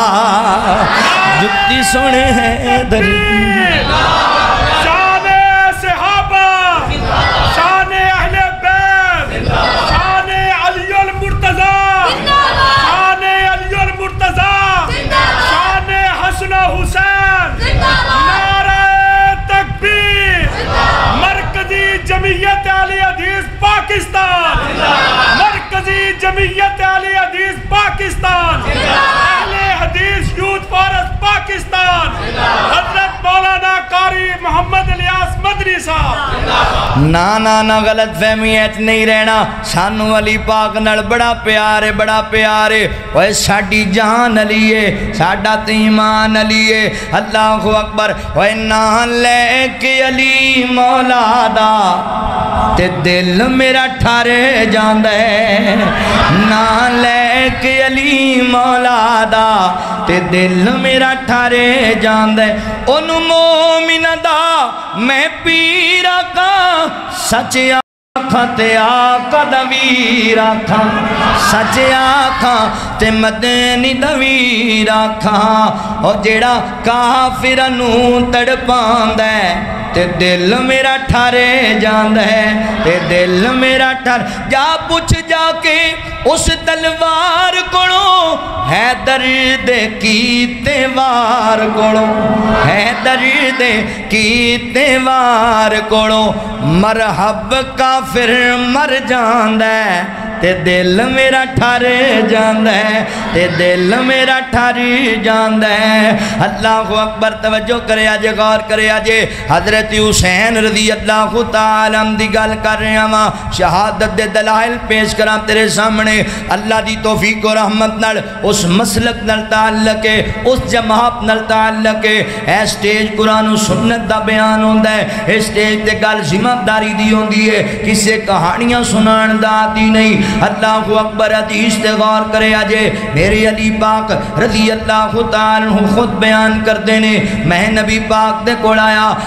جتی سونے ہے دردی شان صحابہ شان اہل بیت شان علی المرتضی شان علی المرتضی شان حسن حسین نعرہ تکبیر مرکزی جمعیت اہل حدیث پاکستان مرکزی جمعیت اہل حدیث پاکستان اہل حدیث یوتھ فورس پاکستان حضرت مولانا قاری محمد الیاس مدنی صاحب نا غلط فہمیت نہیں رہنا سانو علی پاک نال بڑا پیارے اوے ساڈی جان علی ہے ساڈا ایمان علی ہے اللہ اکبر اوے نا لے کے علی مولا دا تے دل میرا ٹھارے جاندا ہے نا لے کے علی مولا دا تے دل میرا ٹھارے جاندا ہے اونوں مومن دا میں پیر آقا سچ آکھاں تے آقا دا ویر آکھاں سچ آکھاں تے مدنی دا ویر آکھاں او جیڑا کافراں نوں تڑپاندا ہے تے دل میرا ٹھارے جاندا ہے تے دل میرا ٹھار جا پوچھ جا کے اس تلوار کولوں حیدر دے کیتے وار کولوں حیدر دے کیتے وار کولوں مرحب کافر مر جاندا ہے تے دل میرا ٹھارے جاندا ہے تے دل میرا ٹھاری جاندا ہے اللہ اکبر توجہ کرے آجے غور کرے آجے حضرت حسین رضی اللہ تعالیٰ دی گل کر رہے ہیں شہادت دے دلائل پیش کراں تیرے سامنے اللہ دی توفیق و رحمت نال اس مسلک نال تعلق ہے اس جماعت نال تعلق ہے اے سٹیج قرآن و سنت دا بیان ہوندہ ہے اے سٹیج تے گل ذمہ داری دی ہوندی ہے کسے کہانیاں سنان دا دی نہیں اللہ اکبر حدیث تے غور کرے آجے میرے علی پاک رضی اللہ تعالیٰ خود بیان کر دینے میں نبی پاک دے کول آیا تے اللہ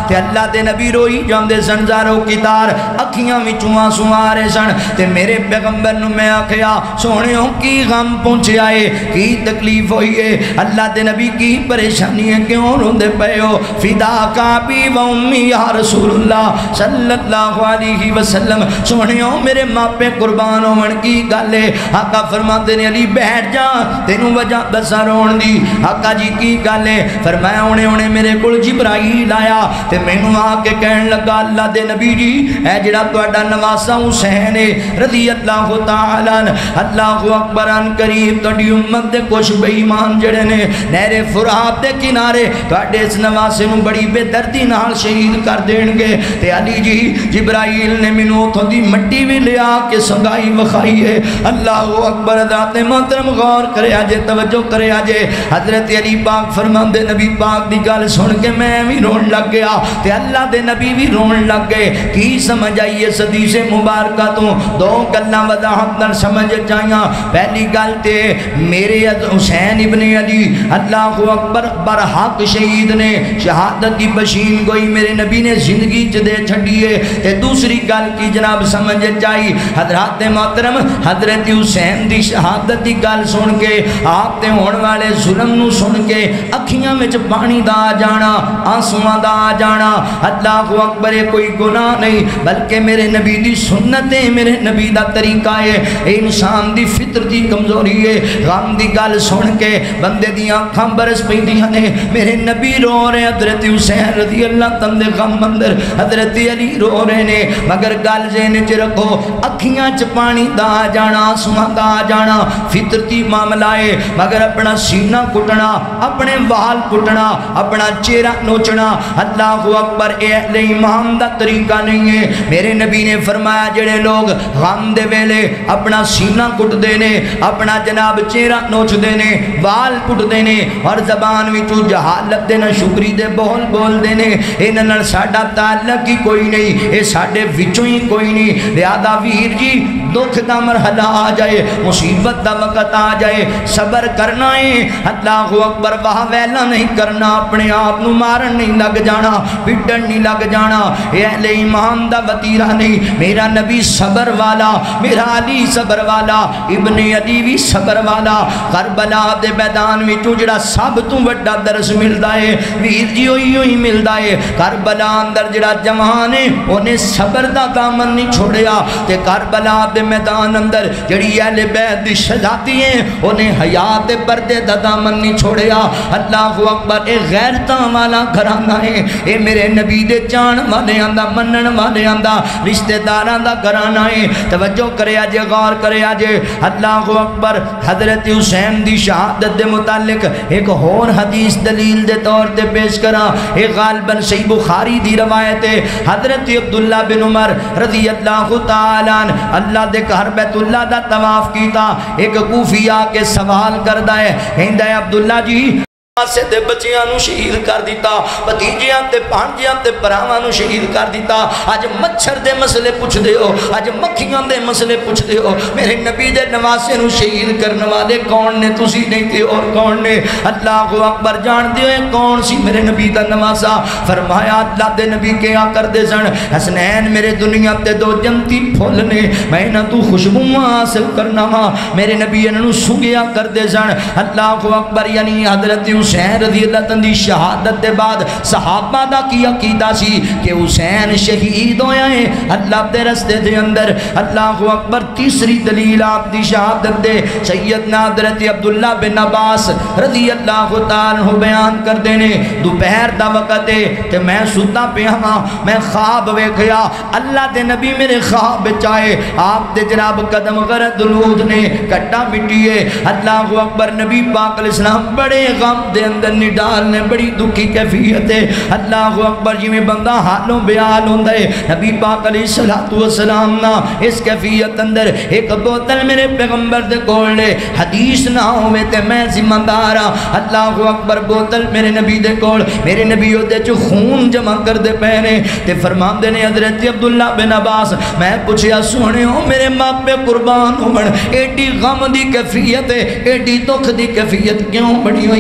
اللہ دے نبی روئی جاندے سن زارو کتار اکھیاں وچوں آنسو آ رہے سن تے میرے پیغمبر نو میں آکھیا سونیوں کی غم پہنچیا ہے کی تکلیف ہوئی ہے اللہ دے نبی کی پریشانی ہے کیوں روندے پئے ہو فدا کا بھی و امی یا رسول اللہ صلی اللہ علیہ وسلم سونیوں میرے ماں پہ قربان ہون کی گالے آقا فرماتے نے علی بیٹھ جا تینوں وجہ دسا رون دی آقا جی کی گالے فرمایا انہیں میرے کل جبرائیل آیا تے میں نو آ کے کہن لگا اللہ دے نبی جی اے جڑا تہاڈا نواسا حسین رضی اللہ تعالی اللہ اکبر ان قریب تہاڈی امت دے کچھ بے ایمان جڑے نے نہر فرات دے کنارے تہاڈے اس نواسے نو بڑی بے دردی نال شہید کر دین گے تے علی جی جبرائیل نے مینوں اوتھوں دی مٹی بھی لیا کے سنگائی وکھائی ہے اللہ اکبر ذات محترم غور کریا جے توجہ کریا جے حضرت علی پاک فرماندے نبی پاک دی گل سن کے میں بھی رون لگ گیا تے اللہ دے نبی بھی رون لگ گئے کی سمجھ آئی اس حدیث مبارکہ تو دو گلاں وضاحت نال سمجھ جائیاں پہلی گل تے میرے حسین ابن علی اللہ اکبر برحق شہید نے شہادت دی بشین گوئی میرے نبی نے زندگی چ دے چھڈیے تے دوسری گل کی جناب سمجھ جائی حضرات محترم حضرت حسین دی شہادت دی گل سن کے آپ تے ہون والے ظلم نو سن کے اکھیاں وچ پانی دا آ جانا آنسواں دا آ جانا اللہ اکبر کوئی گناہ نہیں بلکہ میرے نبی دی سنت ہے میرے نبی دا طریقہ ہے انسان دی فطرتی کمزوری ہے غم دی گل سن کے بندے دی آنکھاں برس پیندیاں نے میرے نبی رو رہے حضرت حسین رضی اللہ تم دے غم اندر حضرت علی رو رہے نے مگر گل ذہن وچ رکھو اکھیاں چ پانی دا آ جانا آنسواں دا آ جانا فطرتی معاملہ ہے مگر اپنا سینہ کٹنا اپنے وال کٹنا اپنا چہرہ نوچنا اللہ اکبر اے اہل ایمان دا طریقہ نہیں ہے میرے نبی نے فرمایا جڑے لوگ غم دے ویلے اپنا سینہ کٹ دینے اپنا جناب چہرہ نوچ دینے وال کٹ دینے اور زبان وچوں جہالت دے نہ شکری دے بول دینے انہاں نال ساڈا تعلق ہی کوئی نہیں اے ساڈے وچوں ہی کوئی نہیں لہذا ویر جی دکھ دا مرحلہ آ جائے مصیبت دا وقت آ جائے صبر کرنا ہے اللہ اکبر واہ ویلا نہیں کرنا اپنے آپ نو مارن نہیں لگ جانا پٹن نہیں لگ جانا اے اہل ایمان دا وطیرہ نہیں میرا نبی صبر والا میرا علی صبر والا ابن علی بھی صبر والا کربلا دے میدان وچوں جڑا سب تو بڑا درس ملدا ہے ویر جی ہوئی ملدا ہے کربلا اندر جڑا جوان ہے اونے صبر دا دامن نہیں چھوڑیا تے کربلا دے میدان اندر جڑی اہل بیت دی شہادتی ہیں اونے حیات پردے دا دامن نہیں چھوڑیا اللہ اکبر اے غیرتاں والا گھرانہ ہے اے میرے نبی دے جان والے آندا منن والے آندا رشتہ داراں دا گھرانہ ہے توجہ کریا جے غور کریا جے اللہ اکبر حضرت حسین دی شہادت دے متعلق ایک اور حدیث دلیل دے طور تے پیش کراں اے غالباً صحیح بخاری دی روایت ہے حضرت عبداللہ بن عمر رضی اللہ تعالی عنہ اللہ دے گھر بیت اللہ دا طواف کیتا ایک کوفی آ کے سوال کردا ہے کہندا ہے عبداللہ جی سے دے بچیاں نو شہید کر دیتا بھتیجیاں تے بھانجیاں تے پراواں نو شہید کر دیتا اج مچھر دے مسئلے پوچھ دے ہو اج مکھیاں دے مسئلے پوچھ دے ہو میرے نبی دے نواسے نو شہید کرنے والے کون نے تسی نہیں تے اور کون نے اللہ اکبر جان دیو کون سی میرے نبی دا نواسا فرمایا اللہ دے نبی کیا کر دے سن حسنین میرے دنیا تے دو جنتی پھول نے میں نہ تو خوشبو حاصل کرنا وا میرے نبی انہوں سنگیا کر دے سن اللہ اکبر یعنی حضرت حسین رضی اللہ عنہ دی شہادت دے بعد صحابہ دا کی عقیدہ سی کہ حسین شہید ہویا ہے اللہ دے رستے دے اندر اللہ اکبر تیسری دلیل آپ دی شہادت دے سیدنا حضرت عبداللہ بن عباس رضی اللہ تعالیٰ بیان کر دینے دوپہر دا وقت ہے کہ میں ستا پہ ہاں میں خواب ویکھیا اللہ دے نبی میرے خواب بچائے آپ دے جناب قدم غرد دلود نے کٹا مٹیے اللہ اکبر نبی پاک علیہ السلام بڑے غم دے اندر نڈال نے بڑی دکھی کیفیت ہے اللہ اکبر جی میں بندہ حالوں بیال ہوندہ ہے نبی پاک علیہ السلام نا اس کیفیت اندر ایک بوتل میرے پیغمبر دے کولے حدیث نہ ہوئے تے میں ذمہ دارا اللہ اکبر بوتل میرے نبی دے کول میرے نبی دے جو خون جمع کر دے پہنے تے فرمان دے نے حضرت عبداللہ بن عباس میں پوچھیا سونے ہو میرے ماں پہ قربان ہو ایڈی غم دی کیفیت ہے ایڈی دکھ دی کیفیت کیوں بڑی ہوئی ہے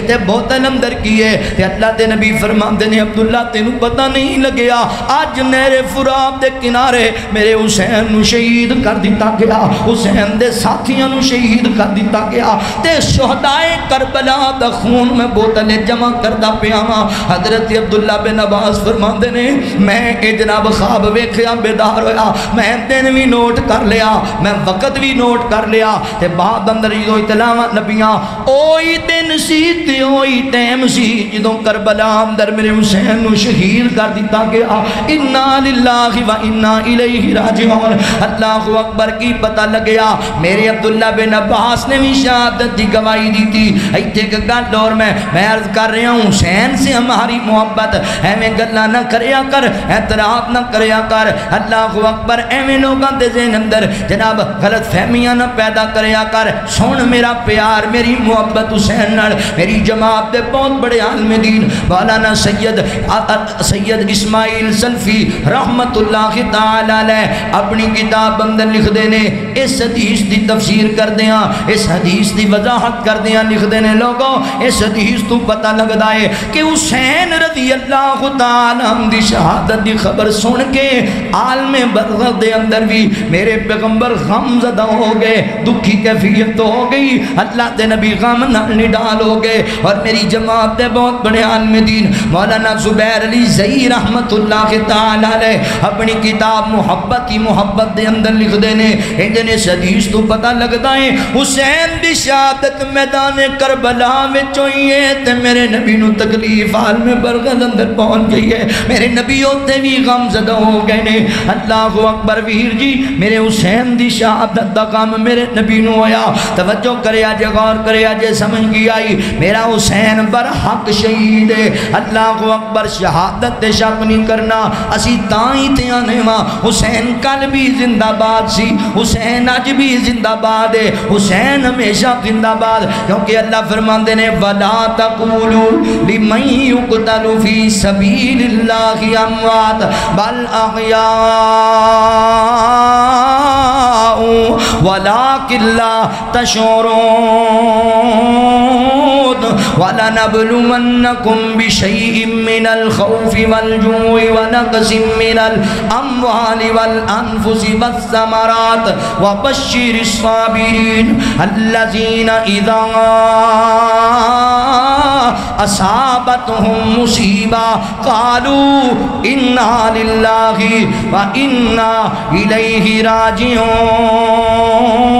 تے بوتل اندر کیے تے اللہ دے نبی فرماندے نے عبداللہ تینوں پتہ نہیں لگیا آج نہر فرات دے کنارے میرے حسین نو شہید کر دیتا گیا حسین دے ساتھیاں نو شہید کر دیتا گیا تے شہدائے کربلا دا خون میں بوتل جمع کردا پیا ہاں حضرت عبداللہ بن عباس فرماندے نے میں اے جناب خواب ویکھیا بیدار ہویا میں دن بھی نوٹ کر لیا میں وقت بھی نوٹ کر لیا تے بعد اندر جدوں اطلاع نبیاں اوہی دن سی تے اوہی ٹائم سی جدوں کربلا اندر میرے حسین نو شہید کر دیتا گیا انا للہ و انا الیہ راجعون اللہ اکبر کی پتہ لگیا میرے عبداللہ بن عباس نے بھی شہادت دی گواہی دی تھی ایتھے گل اور میں عرض کر رہا ہوں حسین سے ہماری محبت ایویں گلا نہ کریا کر اعتراف نہ کریا کر اللہ اکبر ایویں لوگاں دے ذہن اندر جناب غلط فہمیاں نہ پیدا کریا کر سن میرا پیار میری محبت حسین نال میری جماعت دے بہت بڑے عالم دین مولانا سید اسماعیل سلفی رحمت اللہ تعالی علیہ اپنی کتاب اندر لکھ دینے اس حدیث دی تفسیر کر دیاں اس حدیث دی وضاحت کر دیاں لکھ دینے لوگوں اس حدیث تو پتہ لگدا ہے کہ حسین رضی اللہ تعالی عنہ دی شہادت دی خبر سن کے عالم برزخ دے اندر بھی میرے پیغمبر غم زدہ ہو گئے دکھی کیفیت تو ہو گئی اللہ دے نبی غم نڈال ہو گئے اور میری جماعت دے بہت بڑے عالم دین مولانا زبیر علی زئی رحمت اللہ تعالی علیہ اپنی کتاب محبت کی محبت دے اندر لکھ دینے انجن اس حدیث تو پتہ لگتا ہے حسین دی شہادت میدان کربلا میں چوئیے تے میرے نبی نو تکلیف عالم برغد اندر پہنچ گئی ہے میرے نبی ہوتے بھی غم زدہ ہو گئے نے اللہ اکبر ویر جی میرے حسین دی شہادت دا کام میرے نبی نو آیا توجہ کریا جے غور کریا جے سمجھ گئی آئی میرا حسین برحق شہید ہے اللہ اکبر شہادت تے شک نہیں کرنا اسی تائیں تے آنے ماں حسین کل بھی زندہ باد سی حسین آج بھی زندہ باد ہے حسین ہمیشہ زندہ باد کیونکہ اللہ فرماندے نے وَلَا تَقُولُوا لِمَنْ يُقْتَلُ فِي سَبِيلِ اللَّهِ أَمْوَاتٌ بَلْ أَحْيَاءٌ وَلَكِنْ لَا تَشْعُرُونَ وَلَنَبْلُوَنَّكُمْ بِشَيْءٍ مِّنَ الْخَوْفِ وَالْجُوعِ وَنَقْصٍ مِّنَ الْأَمْوَالِ وَالْأَنفُسِ وَالثَّمَرَاتِ وَبَشِّرِ الصَّابِرِينَ الَّذِينَ إِذَا أَصَابَتْهُمْ مُصِيبَةٌ قَالُوا إِنَّا لِلَّهِ وَإِنَّا إِلَيْهِ راجعون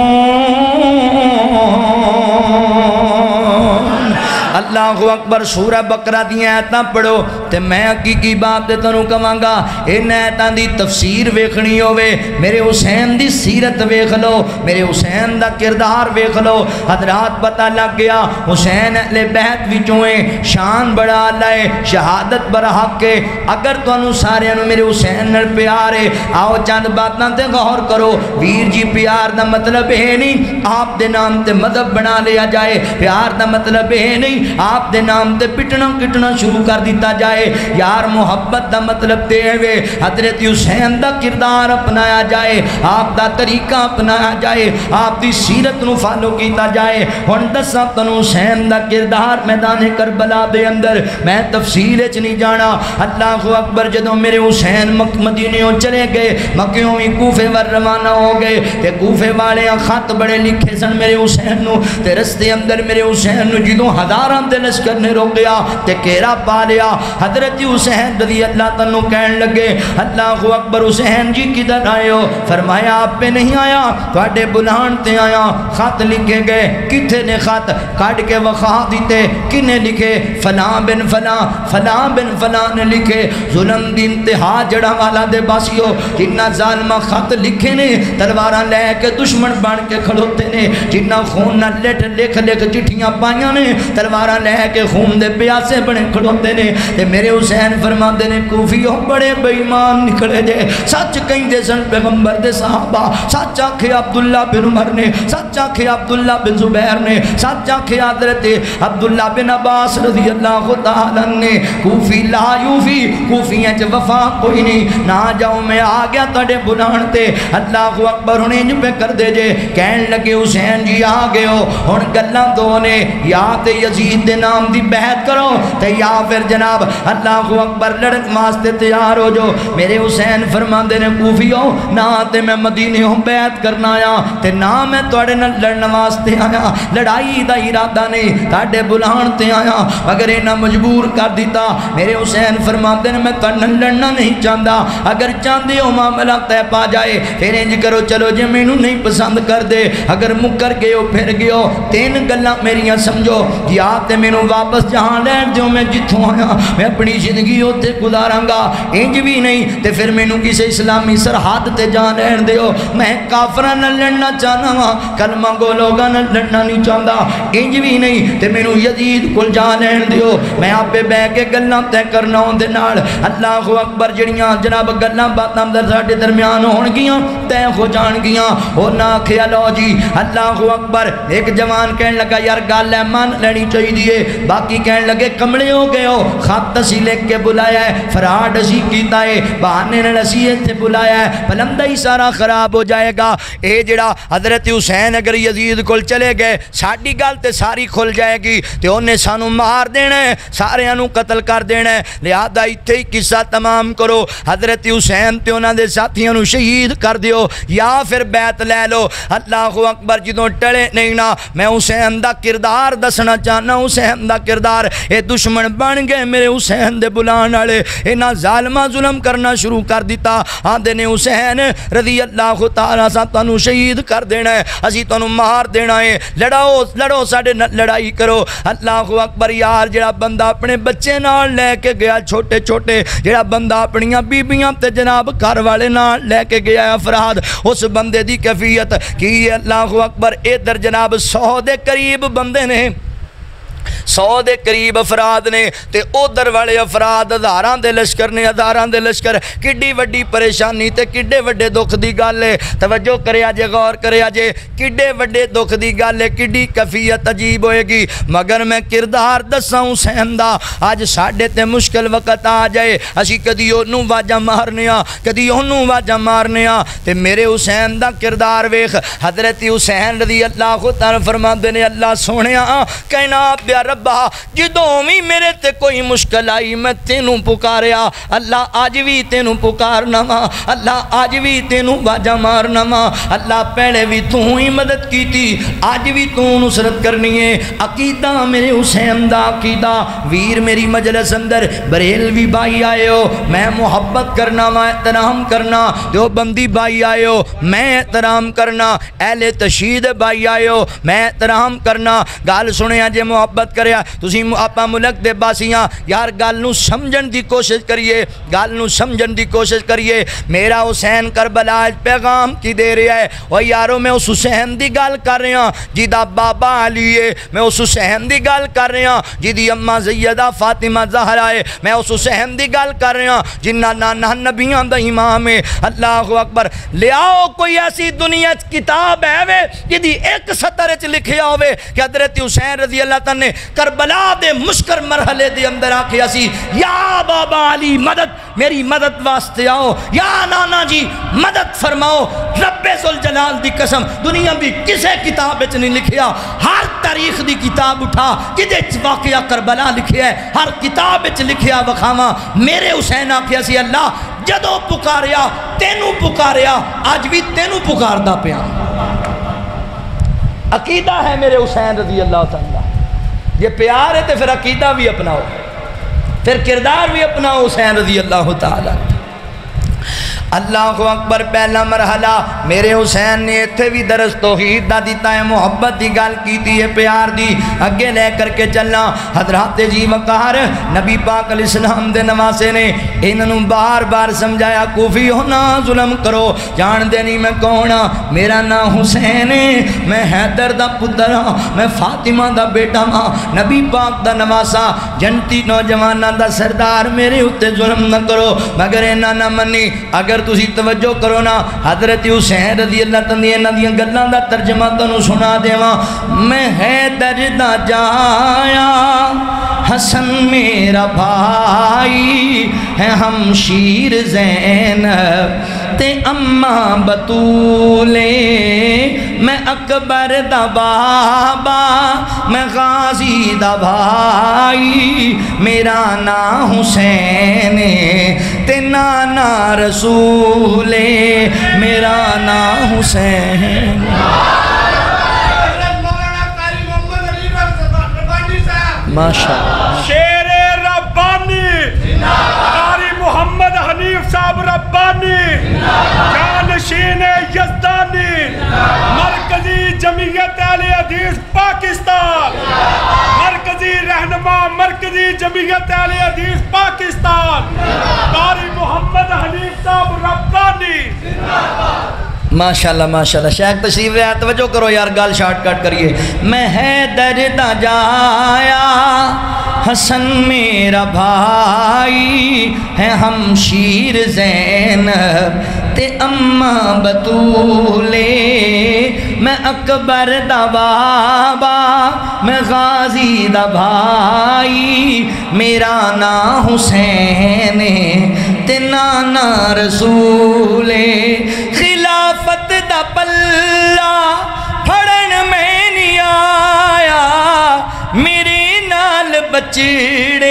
اللہ اکبر سورہ بقرہ دی آیتاں پڑھو تے میں حقیقی بات تے تنوں کہاں گا ان آیتاں دی تفسیر ویکھنی ہوے میرے حسین دی سیرت ویکھ لو میرے حسین دا کردار ویکھ لو حضرات پتہ لگ گیا حسین اہل بیت وچوں شان بڑا لائے شہادت برحق کے اگر تانوں سارے نوں میرے حسین نال پیار ہے آؤ چند باتاں تے غور کرو ویر جی پیار دا مطلب ہے نہیں آپ دے نام تے مذہب بنا لیا جائے پیار دا مطلب ہے نہیں آپ دے نام تے پٹنا کٹنا شروع کر دیتا جائے یار محبت دا مطلب دے ہوئے حضرت حسین دا کردار اپنایا جائے آپ دا طریقہ اپنایا جائے آپ دی سیرت نو فالو کیتا جائے ہن دساں تنوں حسین دا کردار میدان کربلا دے اندر میں تفصیل وچ نہیں جانا اللہ اکبر جدوں میرے حسین مدینیوں چلے گئے مکیوں بھی کوفے ور روانہ ہو گئے تے کوفے والے خط بڑے لکھے سن میرے حسین نو تے رستے اندر میرے حسین نو جدوں ہزاراں دے لشکر نے روکیا تے کیرا پا لیا حضرت حسین رضی اللہ تعالیٰ کہنے لگے اللہ اکبر حسین جی کدھر آئے ہو فرمایا آپ پہ نہیں آیا تواڈے بلان تے آیا خط لکھے گئے کتھے نے خط کاٹ کے وخا دیتے کنے لکھے فلاں بن فلاں فلاں بن فلاں نے لکھے ظلم دی انتہا جڑا والا دے باسیو جنہ ظالمہ خط لکھے نے تلواراں لے کے دشمن بن کے کھڑوتے نے جنہ خون نہ لکھ چٹھیاں پائیاں نے تلواراں لے کے خون دے پیاسے بنے کھڑوتے نے تے میرے حسین فرماندے نے کوفیوں بڑے بے ایمان نکلے دے سچ کہیں دے سن پیغمبر دے صحابہ سچ آکھے عبداللہ بن عمر نے سچ آکھے عبداللہ بن زبیر نے سچ آکھے حضرت عبداللہ بن عباس رضی اللہ تعالیٰ نے کوفی لا یوفی کوفیاں چ وفا کوئی نہیں نہ جاؤ میں آ گیا تڑے بلان تے اللہ اکبر انہیں جو پہ کر دے جے کہن لگے حسین جی آ گئے ہو ہن گلاں دو نے یا تے یزید دے نام دی بیعت کرو تے یا پھر جناب اللہ اکبر لڑن واسطے تیار ہو جو۔ میرے حسین فرماندے نے کوفیو نہ تے میں مدینے ہوں بیعت کرنا آیا تے نہ میں توڑے نہ لڑن واسطے آیا، لڑائی دا ارادہ نہیں تاڑے بلان تے آیا، اگر انہاں مجبور کر دیتا۔ میرے حسین فرماندے نے میں توڑے نہ لڑنا نہیں چاہتا، اگر چاہتے ہو معاملہ تے پا جائے پھر انج کرو چلو جے میں نہیں پسند کر دے، اگر مکر گئے ہو پھر گئے ہو تین گلاں میریاں سمجھو، یا تے میں واپس جہاں لین دیو میں جتوں آیا میں اپنی زندگی ہوتے گزاراں گا، انج بھی نہیں تے پھر میں کسی اسلامی سرحد تے جان لین دیو، میں کافراں نہ لڑنا چاہنا وا، کلمہ گو لوگاں نہ لڑنا نہیں چاہتا، انج بھی نہیں تے میں یزید کول جان لین دیو، میں آپ پہ بہ کے گلاں تے کرنا ہوں دے نال۔ اللہ اکبر جڑیاں جناب گلاں باتاں ساڈے درمیان ہون گیاں تے ہو جان گیاں، او نہ خیالو جی اللہ اکبر۔ ایک جوان کہن لگا یار گل ہے مان لینی چاہیے، باقی کہن لگے کمڑے ہو گئے ہو، خط اسی لکھ کے بلایا ہے، فراڈ اسی کیتا ہے، بہانے نے اسی ایتھے بلایا ہے، پلندہ ہی سارا خراب ہو جائے گا۔ اے جڑا حضرت حسین اگر یزید کول چلے گئے ساڈی گل تے ساری کھل جائے گی تے انہیں سانو مار دینا ہے، سارے انو قتل کر دینا ہے، لہذا ایتھے ہی قصہ تمام کرو، حضرت حسین تے انہاں دے ساتھیاں نو شہید کر دیو یا پھر بیعت لے لو۔ اللہ اکبر جدوں ٹلے نہیں نا میں حسین دا کردار دسنا چاہنا، حسین دا کردار، اے دشمن بن گئے میرے حسین دے بلان والے، انہاں ظالمہ ظلم کرنا شروع کر دیتا، آندے نے حسین رضی اللہ تعالیٰ سا تانوں شہید کر دینا ہے، اسی تانوں مار دینا ہے، لڑو ساڑے لڑائی کرو۔ اللہ اکبر یار جڑا بندہ اپنے بچے نال لے کے گیا چھوٹے چھوٹے، جڑا بندہ اپنیاں بیبیاں تے جناب گھر والے نال لے کے گیا افراد، اس بندے دی کیفیت کی اللہ اکبر ادھر جناب 100 دے قریب بندے نے، 100 دے قریب افراد نے تے ادھر والے افراد ہزاراں دے لشکر نے، ہزاراں دے لشکر، کڈی وڈی پریشانی تے کڈے وڈے دکھ دی گل ہے، توجہ کریا جے غور کریا جے، کڈے وڈے دکھ دی گل ہے، کڈی کیفیت عجیب ہوئے گی، مگر میں کردار دساں حسین دا، اج ساڈے تے مشکل وقت آ جائے اسی کدی اونوں واجا مارنے ہاں کدی اونوں واجا مارنے ہاں تے میرے حسین دا کردار ویکھ۔ حضرت حسین رضی اللہ تعالیٰ فرماندے نے اللہ سونیا کہنا پیا ربا جدوں بھی میرے تے کوئی مشکل آئی میں تینوں پکاریا، اللہ آج بھی تینوں پکارنا وا، اللہ آج بھی تینوں باجا مارنا وا، اللہ پہلے بھی تو ہی مدد کی تھی آج بھی تو نصرت کرنی ہے۔ عقیدہ میرے حسین دا عقیدہ، ویر میری مجلس اندر بریلوی بھائی آئے ہو میں محبت کرنا وا، احترام کرنا، دیوبندی بھائی آئے ہو میں احترام کرنا، اہل تشہید بھائی آئے ہو میں احترام کرنا، گال سنیا جے محبت کریا تسی آپا ملک دے باسیاں یار گل نو سمجھن دی کوشش کریے، گل نو سمجھن دی کوشش کریے۔ میرا حسین کربلا پیغام کی دے رہا ہے، او یارو میں اس حسین دی گل کر رہا جیدہ بابا علی ہے، میں اس حسین دی گل کر رہا جیدی اماں سیدہ فاطمہ زہرا ہے، میں اس حسین دی گل کر رہا جنہ نانا نبیاں دا امام ہے۔ اللہ اکبر، لے آؤ کوئی ایسی دنیا کتاب ہے وے جیدی ایک سطر چ لکھیا ہوئے کہ حضرت حسین رضی اللہ تعالیٰ نے کربلا دے مشکل مرحلے دے اندر آکھیا سی یا بابا علی مدد میری مدد واسطے آؤ، یا نانا جی مدد فرماؤ، رب ذوالجلال دی قسم دنیا بھی کسے کتاب وچ نہیں لکھیا، ہر تاریخ دی کتاب اٹھا کدے واقعہ کربلا لکھیا ہے، ہر کتاب وچ لکھیا وکھاواں میرے حسین آکھیا سی اللہ جدوں پکاریا تینوں پکاریا آج بھی تینوں پکاردا پیا۔ عقیدہ ہے میرے حسین رضی اللہ تعالیٰ، یہ پیار ہے تو پھر عقیدہ بھی اپناؤ، پھر کردار بھی اپناؤ حسین رضی اللہ تعالیٰ۔ اللہ اکبر، پہلا مرحلہ میرے حسین نے اتھے بھی درس توحید دا دیتا ہے، محبت دی گل کیتی ہے، پیار دی اگے لے کر کے چلنا۔ حضرات جی وقار نبی پاک علیہ السلام دے نواسے نے انہوں بار بار سمجھایا کوفی ہونا ظلم کرو، جان دے نہیں میں کونا، میرا نام حسین ہے، میں حیدر دا پتر ہاں، میں فاطمہ دا بیٹا ہاں، نبی پاک دا نواسا، جنتی نوجوانہ دا سردار، میرے اتے ظلم نہ کرو، مگر اینا نہ منی۔ اگر تسی توجہ کرو نا حضرت حسین رضی اللہ تعالیٰ دیاں گلاں دا ترجمہ تانوں سنا دیواں، میں حیدر دا جایا حسن میرا بھائی ہے ہمشیر زینب تے اماں بطولے میں اکبر دا بابا میں غازی دا بھائی میرا نام حسین تے نانا رسول میرا نام حسین ماشاءاللہ شیر ربانی قاری محمد حنیف صاحب ربانی جانشین یزدانی مرکزی جمعیت اہل حدیث پاکستان مرکزی رہنما مرکزی جمعیت اہل حدیث پاکستان قاری محمد حنیف صاحب ربانی ماشاءاللہ ماشاءاللہ شیخ تشریف لے آئے توجہ کرو یار گال شارٹ کٹ کریے میں حیدر دا جایا حسن میرا بھائی ہے ہمشیر زینب تے اماں بطولے میں اکبر دا بابا میں غازی دا بھائی میرا نام حسین تے نانا رسول خلافت دا پلہ پھڑن میں نہیں آیا میرے نال بچڑے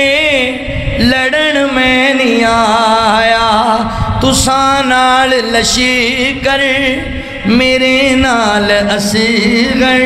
لڑن میں نہیں آیا تساں نال لشکر میرے نال اصغر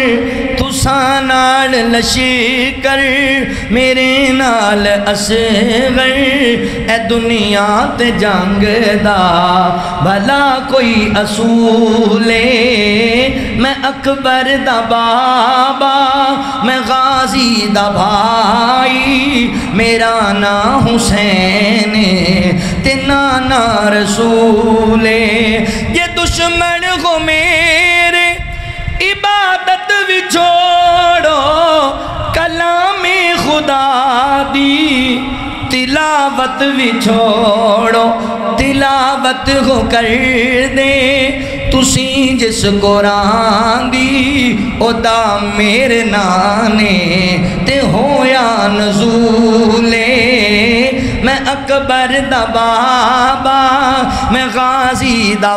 تساں نال لشکر میرے نال اصغر اے دنیا تے جنگ دا بھلا کوئی اصولے میں اکبر دا بابا میں غازی دا بھائی میرا نام حسین تے نانا رسولے یہ دشمن ہو میرے عبادت بھی چھوڑو کلام خدا دی تلاوت بھی چھوڑو تلاوت ہو کر دے تسی جس قرآن دی او دا میرے نانے تے ہویا نزولے میں اکبر دا بابا میں غازی دا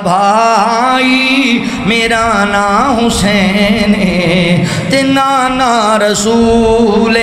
بھائی میرا نام حسین تے نانا رسول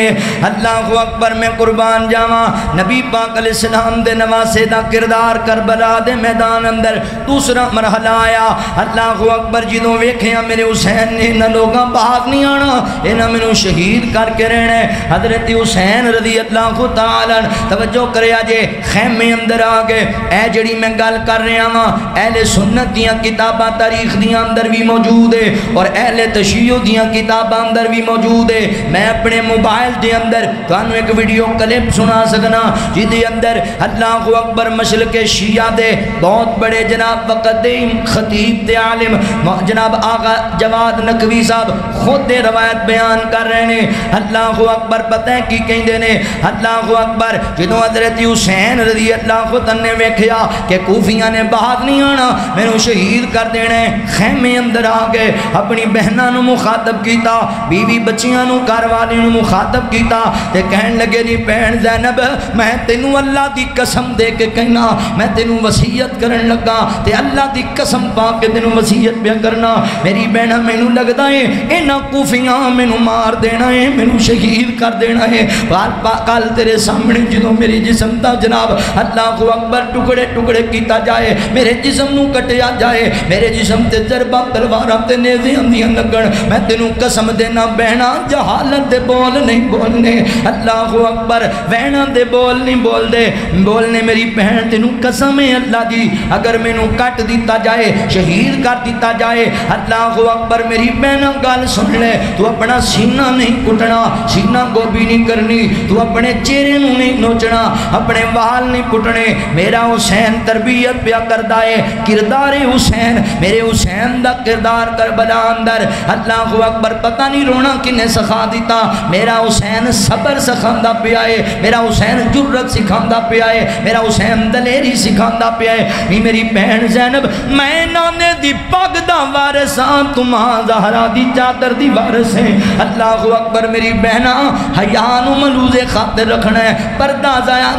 اللہ اکبر میں قربان جاواں نبی پاک علیہ السلام دے نواسے دا کردار کربلا دے میدان اندر دوسرا مرحلہ آیا اللہ اکبر جدوں ویکھیاں میرے حسین نے نہ لوگاں باہر نہیں آنا انہاں مینوں شہید کر کے رہنا ہے حضرت حسین رضی اللہ تعالی توجہ کریا جے خیمے اندر آگے اے جڑی میں گل کر رہا ہاں اہل سنت دیاں کتاباں تاریخ دیاں اندر بھی موجود ہے اور اہل تشیع دیاں کتاباں اندر بھی موجود ہے میں اپنے موبائل دے اندر تانوں ایک ویڈیو کلپ سنا سکنا جدے اندر اللہ اکبر مشرق شیعہ دے بہت بڑے جناب مقدم خطیب دے عالم جناب آغا جواد نقوی صاحب خود دے روایت بیان کر رہے ہیں اللہ اکبر پتہ ہے کی کہیں نے اللہ اکبر جدوں حضرت حسین رضی اللہ عنہ نے ویکھیا کہ کوفیاں نے باہر نہیں آنا مینوں شہید کر دینا ہے خیمے اندر آ گئے اپنی بہناں نوں مخاطب کیتا بیوی بچیاں نوں گھر والی نوں مخاطب کیتا تے کہن لگے نی بہن زینب میں تینوں اللہ دی قسم دے کے کہنا میں تینوں وصیت کرن لگا تے اللہ دی قسم پا کے تینوں وصیت پیا کرنا میری بہن مینوں لگدا ہے انہاں کوفیاں مینوں مار دینا ہے مینوں شہید کر دینا ہے کل تیرے سامنے جدوں میری جسم دا جناب اللہ اکبر ٹکڑے ٹکڑے کیتا جائے میرے جسم نو کٹیا جائے میرے جسم تے ضرباں تلواراں تے نیزیاں دیاں لگن میں تینوں قسم دینا بہنا جہالت دے بول نہیں بولنے اللہ اکبر وینا دے بول نہیں بول دے بولنے میری بہن تینوں قسم ہے اللہ دی اگر مینوں کٹ دیتا جائے شہید کر دیتا جائے اللہ اکبر میری بہن گل سن لے تو اپنا سینہ نہیں کٹنا سینہ گوبی نہیں کرنی تو اپنے چہرے نو نہیں نوچنا اپنے وال نہیں پٹنے میرا حسین تربیت پیا کردا ہے کردار حسین میرے حسین دا کردار کربلا اندر اللہ اکبر پتہ نہیں رونا کنے سکھا دیتا میرا حسین صبر سکھاندا پیا ہے میرا حسین جرت سکھاندا پیا ہے میرا حسین دلیری سکھاندا پیا ہے نی میری بہن زینب میں نانے دی پگ دا وارث ہاں تمہاں زہرا دی چادر دی وارث ہیں اللہ اکبر میری بہنا حیا نو ملوز خاطر رکھنا ہے پردہ ضائع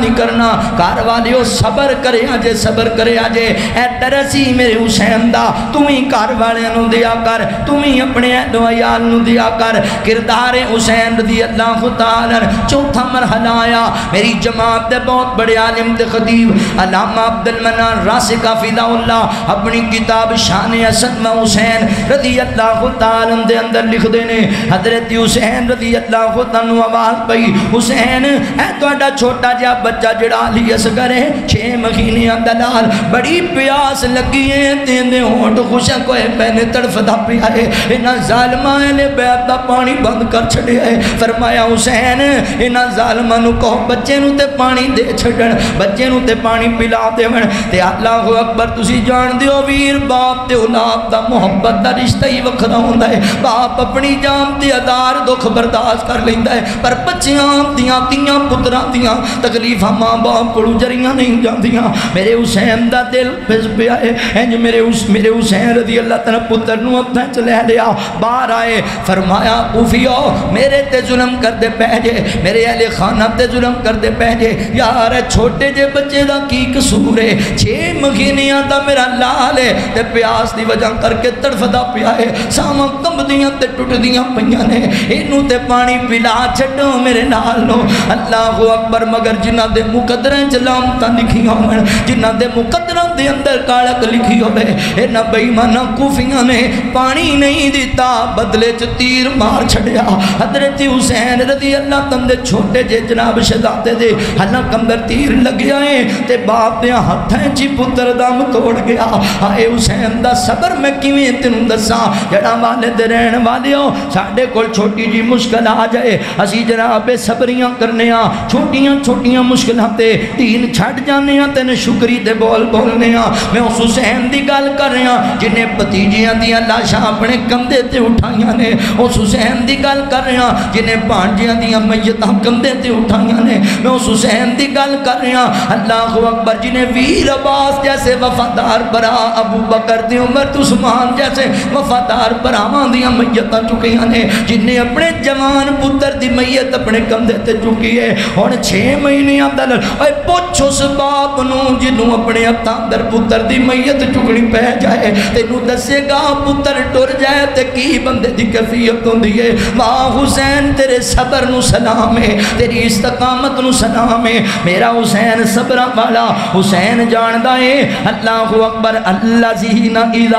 نہیں کرنا گھر والیو صبر کرے آجے صبر کرے آجے اے درسی میرے حسین دا تمہیں گھر والے نو دیا کر تمہیں اپنے عیال نو دیا کر کردار حسین رضی اللہ تعالی چوتھا مرحلہ آیا میری جماعت دے بہت بڑے عالم تے خطیب علامہ عبد المنان راسک فضا اللہ اپنی کتاب شان حسن و حسین رضی اللہ تعالی دے اندر لکھ دینے حضرت حسین رضی اللہ تعالی آواز پئی حسین اے توڑا چھوٹا جا بچہ جڑا علی اصغر ہے 6 مہینے دلال بڑی پیاس لگی ہے تیندے ہونٹ خوشا کوئے پہنے تڑفتا پیا ہے انہا ظالمہ نے بیعت دا پانی بند کر چھڑے ہے فرمایا حسین انہا ظالمہ نو کہو بچے نو تے پانی دے چھڑن بچے نو تے پانی پلا دے من تے اللہ اکبر تسی جان دیو ویر باپ تے اولاد دا محبت دا رشتہ ہی وکھرا ہوندا ہے باپ اپنی جان تے ادار دکھ برداشت کر لیندا ہے پر بچیاں دیاں تیاں پتراں دیاں تکلیفاں ماں باپ کو جریاں نہیں جاندیاں میرے حسین دا دل پس پیا ہے انج میرے حسین رضی اللہ تعالیٰ پتر نو اپنا چلے لیا باہر آئے فرمایا اوفیو میرے تے ظلم کر دے پہجے میرے اہل خانہ تے ظلم کر دے پہجے یار چھوٹے جے بچے دا کی قصور ہے 6 مہینیاں دا میرا لال ہے تے پیاس دی وجہ کر کے تڑفدا پیا ہے ساما کمب دیاں تے ٹوٹ دیاں پئیاں نے انہوں تے پانی پلا چھٹو میرے نال نو اللہ اکبر مگر جنہ دے مقدریں چلامتا لکھی ہوئے جنہ دے مقدروں دے اندر کالک لکھی ہوئے انہ بیمانہ کوفیاں نے پانی نہیں دیتا بدلے چ تیر مار چھڑیا حضرت حسین رضی اللہ تندے چھوٹے جے جناب شہزادے دے حلق اندر تیر لگ جائیں تے باپ دے ہتھیں چی پتر دم توڑ گیا آئے حسین دا صبر میں کیویں تنوں دساں جڑا والد رہن والیوں ساڑھے کول چھوٹی جی مشکل آ جائے اسی جناب صبریاں کرنے آ چھوٹیاں مشکلاتے تین چھڑ جانے آ تین شکری دے بول بولنے آ میں اس حسین دی گل کر رہے ہیں جنہیں پتیجیاں دیا لاشاں اپنے کندھے تے اٹھائیاں نے اس حسین دی گل کر رہے ہیں جنہیں بانجیاں دیا میتاں کندھے تے اٹھائیاں نے میں اس حسین دی گل کر رہے ہیں اللہ اکبر جنہیں ویر عباس جیسے وفادار برا ابو بکر دی عمر عثمان جیسے وفادار براواں دیا میتاں چکیاں نے جنہیں اپنے جوان پتر دی میت اپنے کندھے تے چکی ہے اور 6 مہینے اندر اے پوچھ اس باپ نو جنوں اپنے اندر پتر دی میت چکڑی پہ جائے تینوں دسے گا پتر ٹر جائے تے کی بندے دی کیفیت ہوندی ہے واہ حسین تیرے صبر نو سلام ہے تیری استقامت نو سلام ہے میرا حسین صبر والا حسین جاندا ہے اللہ اکبر الذین اذا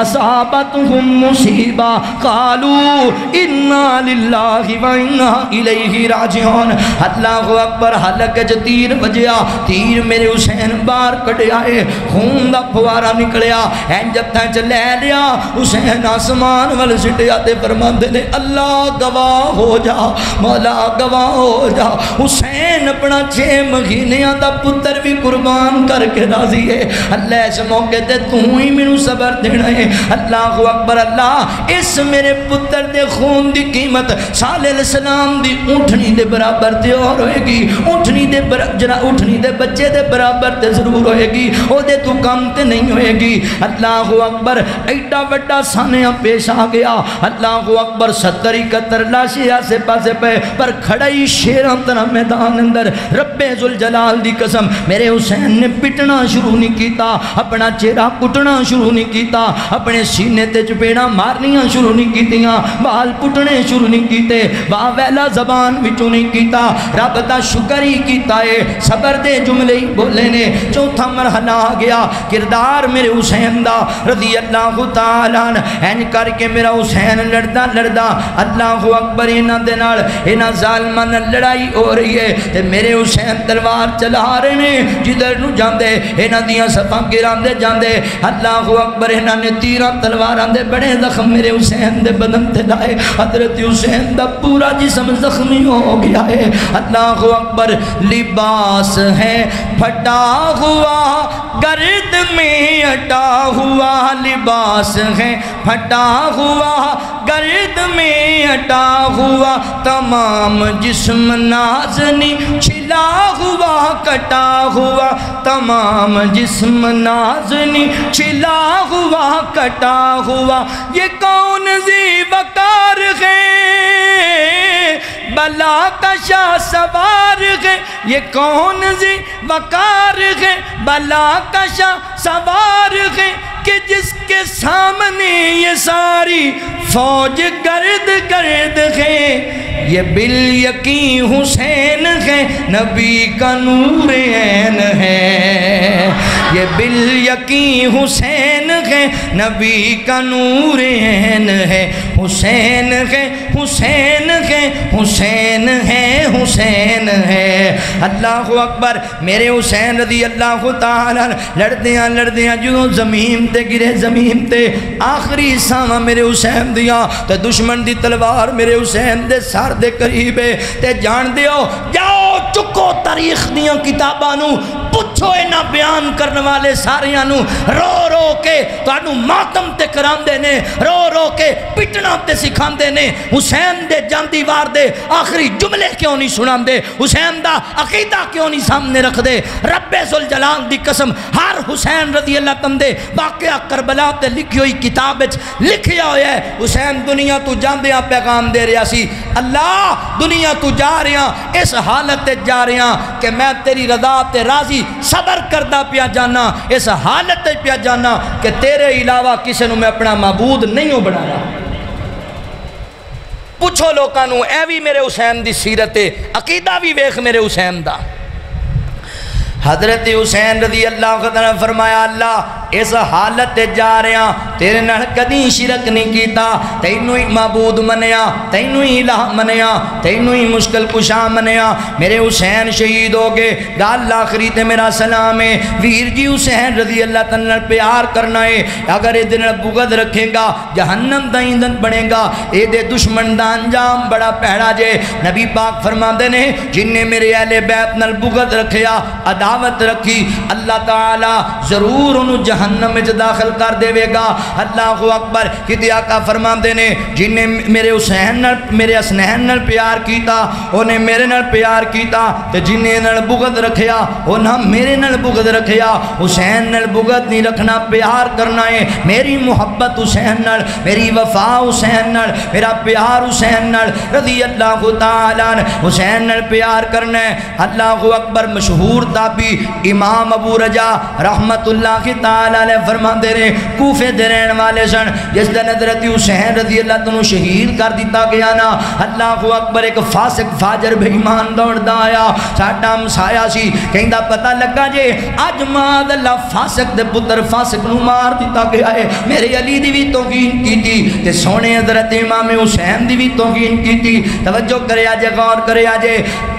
اصابتهم مصیبہ قالوا انا للہ و انا الیہ راجعون اللہ اکبر حلق چ تیر وجیا تیر میرے حسین بار کٹیا ہے خون دا پھوارا نکلیا این جب تھا چ لے لیا حسین آسمان ول سٹیا تے فرماندے نے اللہ گواہ ہو جا مولا گواہ ہو جا حسین اپنا 6 مہینیاں دا پتر بھی قربان کر کے راضی ہے اللہ اس موقع تے تو ہی مینوں صبر دینا ہے اللہ اکبر اللہ اس میرے پتر دے خون دی قیمت صالح علیہ السلام دی اونٹنی دے برابر تے اور ہوئے گی اونٹنی دے بچے دے برابر تے ضرور ہوئے گی او دے تو کم تے نہیں ہوئے گی اللہ اکبر ایڈا وڈا سانیہ پیش آ گیا اللہ اکبر 70-71 لاشی آسے پاسے پہ پر کھڑائی شیران طرح میدان اندر رب ذوالجلال دی قسم میرے حسین نے پٹنا شروع نہیں کیتا اپنا چہرہ کٹنا شروع نہیں کیتا اپنے سینے تے چپیڑا مارنیاں شروع نہیں کیتیاں بال پٹنے شروع نہیں کیتے با ویلا زبان وچوں نہیں کیتا رب دا شکر ہی کیتا ہے صبر دے جملے ہی بولے نے چوتھا مرحلہ آ گیا کردار میرے حسین دا رضی اللہ تعالیٰ این کر کے میرا حسین لڑدا اللہ اکبر انہاں دے نال انہاں ظالماں نال لڑائی ہو رہی ہے تے میرے حسین تلوار چلا رہے نے جدھر نو جاندے انہاں دیاں صفاں گراندے جاندے اللہ اکبر انہاں نے تیراں تلواراں دے بڑے زخم میرے حسین دے بدن تے لائے حضرت حسین دا پورا جسم زخمی ہو گیا ہے اللہ اکبر لباس ہے پھٹا ہوا گرد میں اٹا ہوا لباس ہے پھٹا ہوا گرد میں اٹا ہوا تمام جسم نازنی چھلا ہوا کٹا ہوا تمام جسم نازنی چھلا ہوا کٹا ہوا یہ کون ذی وقار ہے بلا کا شاہ سوار ہے یہ کون سی وقار ہے بلا کا شاہ سوار ہے کہ جس کے سامنے یہ ساری فوج گرد گرد ہے یہ بالیقین حسین ہے نبی کا نور عین ہے یہ بالیقین حسین ہے نبی کا نور عین ہے حسین ہے حسین ہے حسین ہے حسین ہے اللہ اکبر میرے حسین رضی اللہ تعالیٰ لڑدیاں جدوں زمین تے گرے زمین تے آخری ساواں میرے حسین دیاں تے دشمن دی تلوار میرے حسین دے سر دے قریب ہے تے جان دیو جاؤ چکو تاریخ دیاں کتابانو پوچھو اینا بیان کرنے والے ساریانو رو رو کے تو انو ماتم تے کرام دے نے رو رو کے پٹنا تے سکھان دے نے حسین دے جاندی وار دے آخری جملے کیوں نہیں سنان دے حسین دا عقیدہ کیوں نہیں سامنے رکھ دے رب ذوالجلال دی قسم ہر حسین رضی اللہ تندے واقعہ کربلا تے لکھی ہوئی کتاب لکھیا ہویا ہے حسین دنیا تو جاندیاں پیغام دے رہا سی اللہ دنیا تو جا رہا اس حالت تے جا رہا کہ میں تیری رضا تے راضی صبر کردہ پیا جانا اس حالت تے پیا جانا کہ تیرے علاوہ کسی نے میں اپنا معبود نہیں ہو بنایا پوچھو لوکانو اے بھی میرے حسین دی سیرت عقیدہ بھی ویخ میرے حسین دا حضرت حسین رضی اللہ عنہ فرمایا اللہ اس حالت جا رہے ہیں تیرے نال کدی شرک نہیں کیتا تینوں ہی معبود منیا تینوں ہی الہ منیا تینوں ہی مشکل کشا منیا میرے حسین شہید ہو گئے گال آخری تے میرا سلام ہے ویر جی حسین رضی اللہ عنہ پیار کرنا ہے اگر یہ دن بغض رکھے گا جہنم دا ایندھن بنے گا اے دے دشمن دا انجام بڑا پہڑا جے نبی پاک فرماندے نے جن نے میرے اہل بیت نال بغض رکھیا عداوت رکھی اللہ تعالی ضرور انہوں جہنم میں داخل کر دے گا اللہ اکبر کتے آقا فرماندے نے جن نے میرے حسین میرے حسنین نال پیار کیتا انہیں میرے نال پیار کیتا تے جن نے نال بغض رکھیا انہاں میرے نال بغض رکھیا حسین نال بغض نہیں رکھنا پیار کرنا ہے میری محبت حسین نال میری وفا حسین نال میرا پیار حسین نال رضی اللہ تعالیٰ حسین نال پیار کرنا ہے اللہ اکبر مشہور تابی امام ابو رجا رحمت اللہ کی تعالیٰ علیہ فرمان دے رہے کوفے دے رہن والے سن جس دن حضرت حسین رضی اللہ تنو شہید کر دیتا گیا نا اللہ اکبر ایک فاسق فاجر بے ایمان دوڑ دا آیا ساڑھا مسایا سی کہیں دا پتہ لگا جے آج ماد اللہ فاسق دے پتر فاسق نو مار دیتا گیا ہے میرے علی دی بھی توقین کی تھی تے سونے حضرت امام حسین دی بھی توقین کی تھی توجہ کرے آجے غور کرے آجے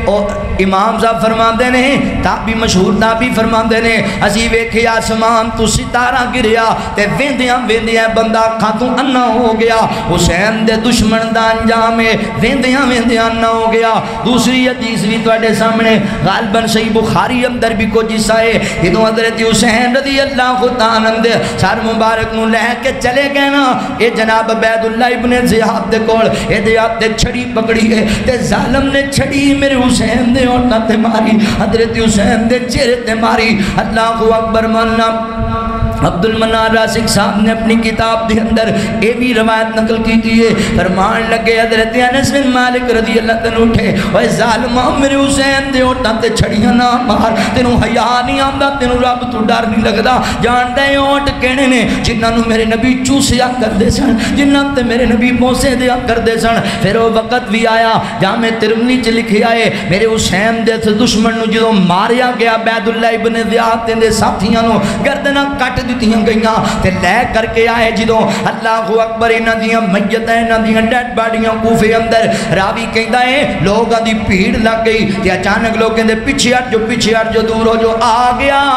امام صاحب فرمان دے نے تابی مشہور تابی فرمان دے نے اسی ویکھے آسمان تو ستارہ گریا تے ویندیاں بندہ کھاتوں انہ ہو گیا حسین دے دشمن دا انجام ہے ویندیاں انہ ہو گیا دوسری حدیث بھی توڑے سامنے غالباً صحیح بخاری اندر بھی کو جسا ہے ادھو حضرت حسین رضی اللہ تعالیٰ دے سار مبارک نو لے کے چلے گئے نا اے جناب عبید اللہ ابن زیاد دے کول اے دے آپ دے چھڑی پکڑی ہے تے ظالم نے چھڑی میرے حسین دے اوٹا تے ماری حضرت حسین دے چہرے تے ماری اللہ اکبر ماننا عبد المنان راسک صاحب نے اپنی کتاب دے اندر اے بھی روایت نقل کی تھی فرمان لگے حضرت انس بن مالک رضی اللہ تن اٹھے اوے ظالمہ میرے حسین دے اوٹاں تے چھڑیاں نہ مار تینوں حیا نہیں آندا تینوں رب تو ڈر نہیں لگدا جان دے اوٹ کہنے نے جنہاں نو میرے نبی چوسیا کردے سن جنہاں تے میرے نبی بوسے دیا کردے سن پھر وہ وقت بھی آیا جامع ترمذی چ لکھیا ہے میرے حسین دے دشمن نو جدوں ماریا گیا عبید اللہ ابن زیاد دے ساتھیاں نو گردناں کٹ دیتیاں گئیاں تے لے کر کے آئے جدوں اللہ اکبر انہاں دیاں میتاں انہاں دیاں ڈیڈ باڈیاں کوفے اندر راوی کہندا ہے لوگاں دی بھیڑ لگ گئی تے اچانک لوگ کہندے پیچھے ہٹ جو دور ہو جو آ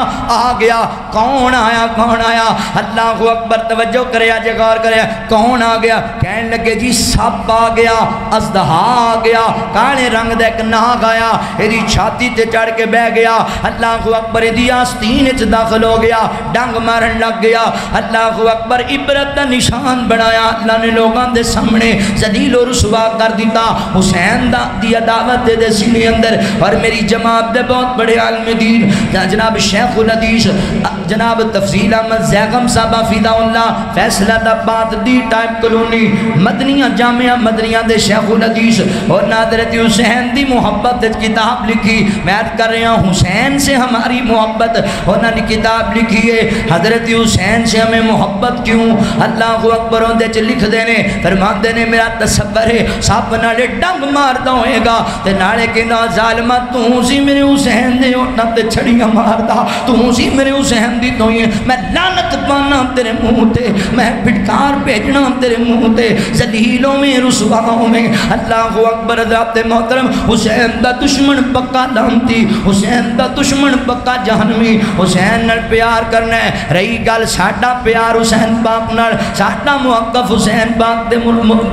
گیا کون آیا اللہ اکبر توجہ کرے جے غور کرے کون آ گیا کہنے لگے جی سب آ گیا اژدہا آ گیا کالے رنگ دا ایک ناگ آیا ایدی چھاتی تے چڑھ کے بہ گیا اللہ اکبر دی آستین وچ داخل ہو گیا ڈنگ مار مارن لگ گیا. اللہ اکبر, عبرت دا نشان بنایا اللہ نے لوگاں دے سامنے, ذلیل و رسوا کر دیتا. حسین دا دی عداوت دے سینے اندر. اور میری جماعت دے بہت بڑے عالم دین جناب شیخ الحدیث جناب تفضیل احمد زیغم صاحبہ فدا اللہ فیصلہ آباد دی ٹائپ کلونی مدنیہ جامعہ مدنیہ دے شیخ الحدیث اور حضرت حسین دی محبت کتاب لکھی. میں عرض کر رہا ہوں حسین سے ہماری محبت, انہوں نے کتاب لکھی ہے حضرت حسین سے ہمیں محبت کیوں. اللہ اکبر اندے چ لکھ دینے فرمان دینے میرا تصور ہے سب نالے ڈنگ ماردا ہوئے گا تے نالے کہ نا ظالمہ تو سی میرے حسین دے اوٹاں تے چھڑیاں ماردا, تو سی میرے حسین دی توئی, میں لعنت پانا تیرے منہ تے, میں پھٹکار بھیجنا تیرے منہ تے, ذلیلوں میں رسواؤں میں. اللہ اکبر حضرت محترم حسین دا دشمن پکا لعنتی, حسین دا دشمن پکا جہنمی. حسین نال پیار کرنا ہے. رہی گل ساڈا پیار حسین پاک نال, ساڈا موقف حسین پاک دے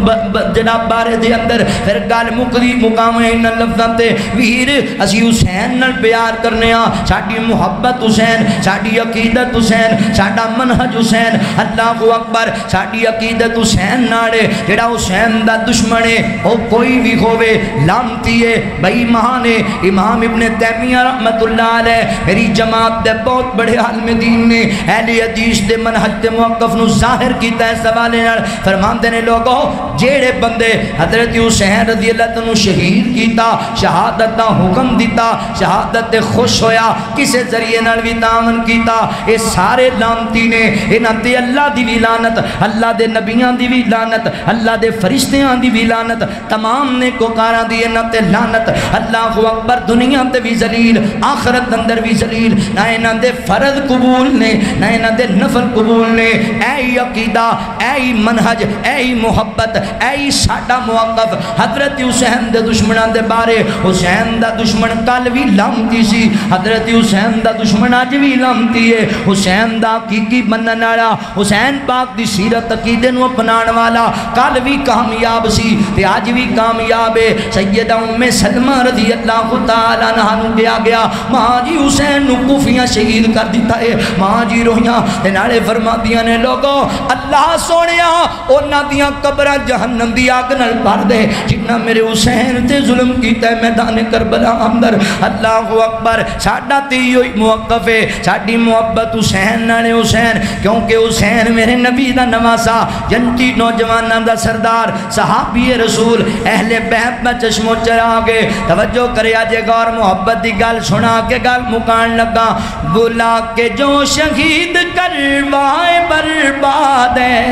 جناب بارے دے اندر, پھر گل مکدی مقام ان لفظاں تے ویر اسی حسین نال پیار کرنے ہاں. ساڈی محبت حسین, ساڈی عقیدت حسین, ساڈا منہج حسین. اللہ اکبر, ساڈی عقیدت حسین نال ہے. جڑا حسین دا دشمن ہے او کوئی بھی ہووے لعنتی ہے, بے ایمان ہے. امام ابن تیمیہ رحمت اللہ علیہ میری جماعت دے بہت بڑے عالم دین نے اہل حدیث دے منہج تے موقف نو ظاہر کیتا ہے سوالے نال. فرماندے نے لوگو جیڑے بندے حضرت حسین رضی اللہ عنہ شہید کیتا, شہادت دا حکم دیتا, شہادت تے خوش ہویا, کسے ذریعے نال بھی تعاون کیتا, اے سارے لعنتی نے. انہاں تے اللہ دی بھی لعنت, اللہ دے نبیاں دی بھی لعنت, اللہ دے فرشتیاں دی بھی لعنت, تمام نیکوکاراں دی انہاں تے لعنت. اللہ اکبر, دنیا تے بھی ذلیل, آخرت اندر بھی ذلیل. نہ انہاں دے فرض قبول نے, نہ انہاں دے نفل قبول نے. اے عقیدہ, اے منہج, اے محبت, اے ساڈا موقف حضرت حسین دے دشمناں دے بارے. حسین دا دشمن کل بھی لعنتی سی, حضرت حسین دا دشمن اج بھی لعنتی ہے. حسین دا حقیقی منن والا, حسین پاک دی سیرت عقیدے نو اپنان والا کل بھی کامیاب سی تے اج بھی کامیاب ہے. سیدہ ام سلمہ رضی اللہ تعالی عنہا نو کہا گیا ماں جی حسین نو کوفیاں شہید کر دیتا ہے. ماں جی رویاں تے نالے فرماندیاں نے لوگو اللہ سونیا انہاں دیاں قبراں جہنم دی اگ نال بھر دے جنہ میرے حسین تے ظلم کیتا ہے میدان کربلا اندر. اللہ اکبر, ساڈا تے ہوئی موقف ہے, ساڈی محبت حسین نال حسین, کیونکہ حسین میرے نبی دا نواسا, جنتی نوجواناں دا سردار, صحابی رسول, اہل بیت دا چشم و چراغ. توجہ کرے اجے غور محبت دی گل سنا کے گل مکان لگا. بلا کے جو شہید کروائے برباد ہے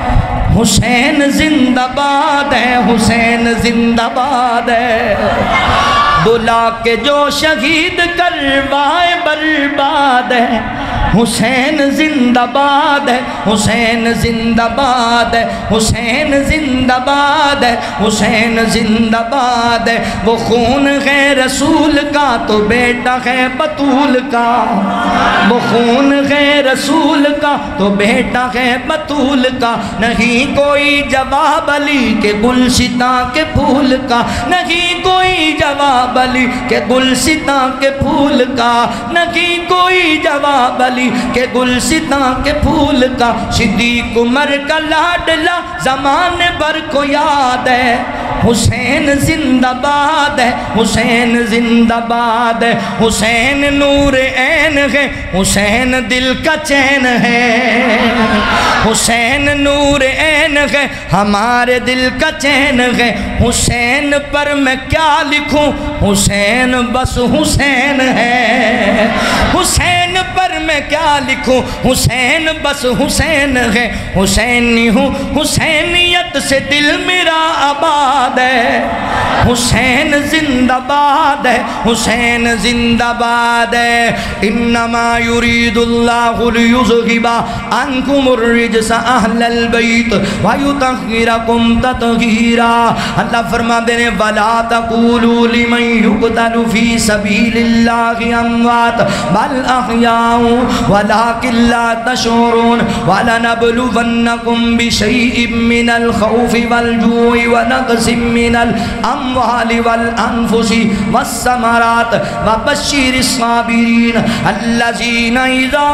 حسین زندہ باد ہے, حسین زندہ باد ہے. بلا کے جو شہید کروائے برباد ہے حسین زندہ باد ہے, حسین زندہ باد ہے, حسین زندہ باد ہے, حسین زندہ باد ہے. وہ خون ہے رسول کا تو بیٹا ہے بطول کا, وہ خون ہے رسول کا تو بیٹا ہے بطول کا. نہیں کوئی جواب علی کے گلشتاں کے پھول کا, نہیں کوئی جواب علی کے گلشتاں کے پھول کا, نہیں کوئی جواب علی کہ گلشتاں کے پھول کا. صدیق عمر کا لاڈلا زمانے بھر کو یاد ہے حسین زندہ باد ہے, حسین زندہ باد ہے. حسین نور عین ہے, حسین دل کا چین ہے, حسین نور عین ہے, ہمارے دل کا چین ہے. حسین پر میں کیا لکھوں, حسین بس حسین ہے. حسین پر میں کیا لکھوں, حسین بس حسین ہے. حسینی ہوں, حسینیت سے دل میرا آباد ہے. حسین زندہ باد ہے, حسین زندہ باد ہے. انما یرید اللہ لیذہب عنکم الرجس اہل البیت ویطہرکم تطہیرا. اللہ فرما دینے ولا تقولوا لمن یقتل فی سبیل اللہ اموات بل احیاء اللہ ولکن لا تشعرون وَلَنَبْلُوَنَّكُمْ بِشَيْءٍ مِّنَ الْخَوْفِ وَالْجُوعِ وَنَقْصٍ مِّنَ الْأَمْوَالِ وَالْأَنفُسِ وَالثَّمَرَاتِ وَبَشِّرِ الصَّابِرِينَ الَّذِينَ إِذَا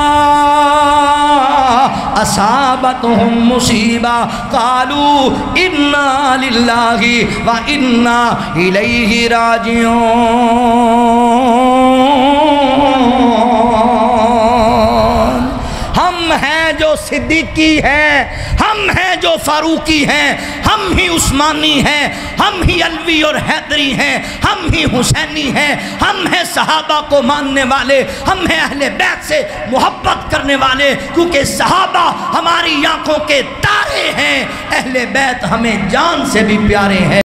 أَصَابَتْهُمْ مُصِيبَةٌ قَالُوا إِنَّا لِلَّهِ وَإِنَّا إِلَيْهِ راجعون۔ ہم ہیں جو صدیقی ہیں، ہم ہیں جو فاروقی ہیں، ہم ہی عثمانی ہیں، ہم ہی علوی اور حیدری ہیں، ہم ہی حسینی ہیں، ہم ہیں صحابہ کو ماننے والے، ہم ہیں اہل بیت سے محبت کرنے والے، کیونکہ صحابہ ہماری آنکھوں کے تارے ہیں، اہل بیت ہمیں جان سے بھی پیارے ہیں۔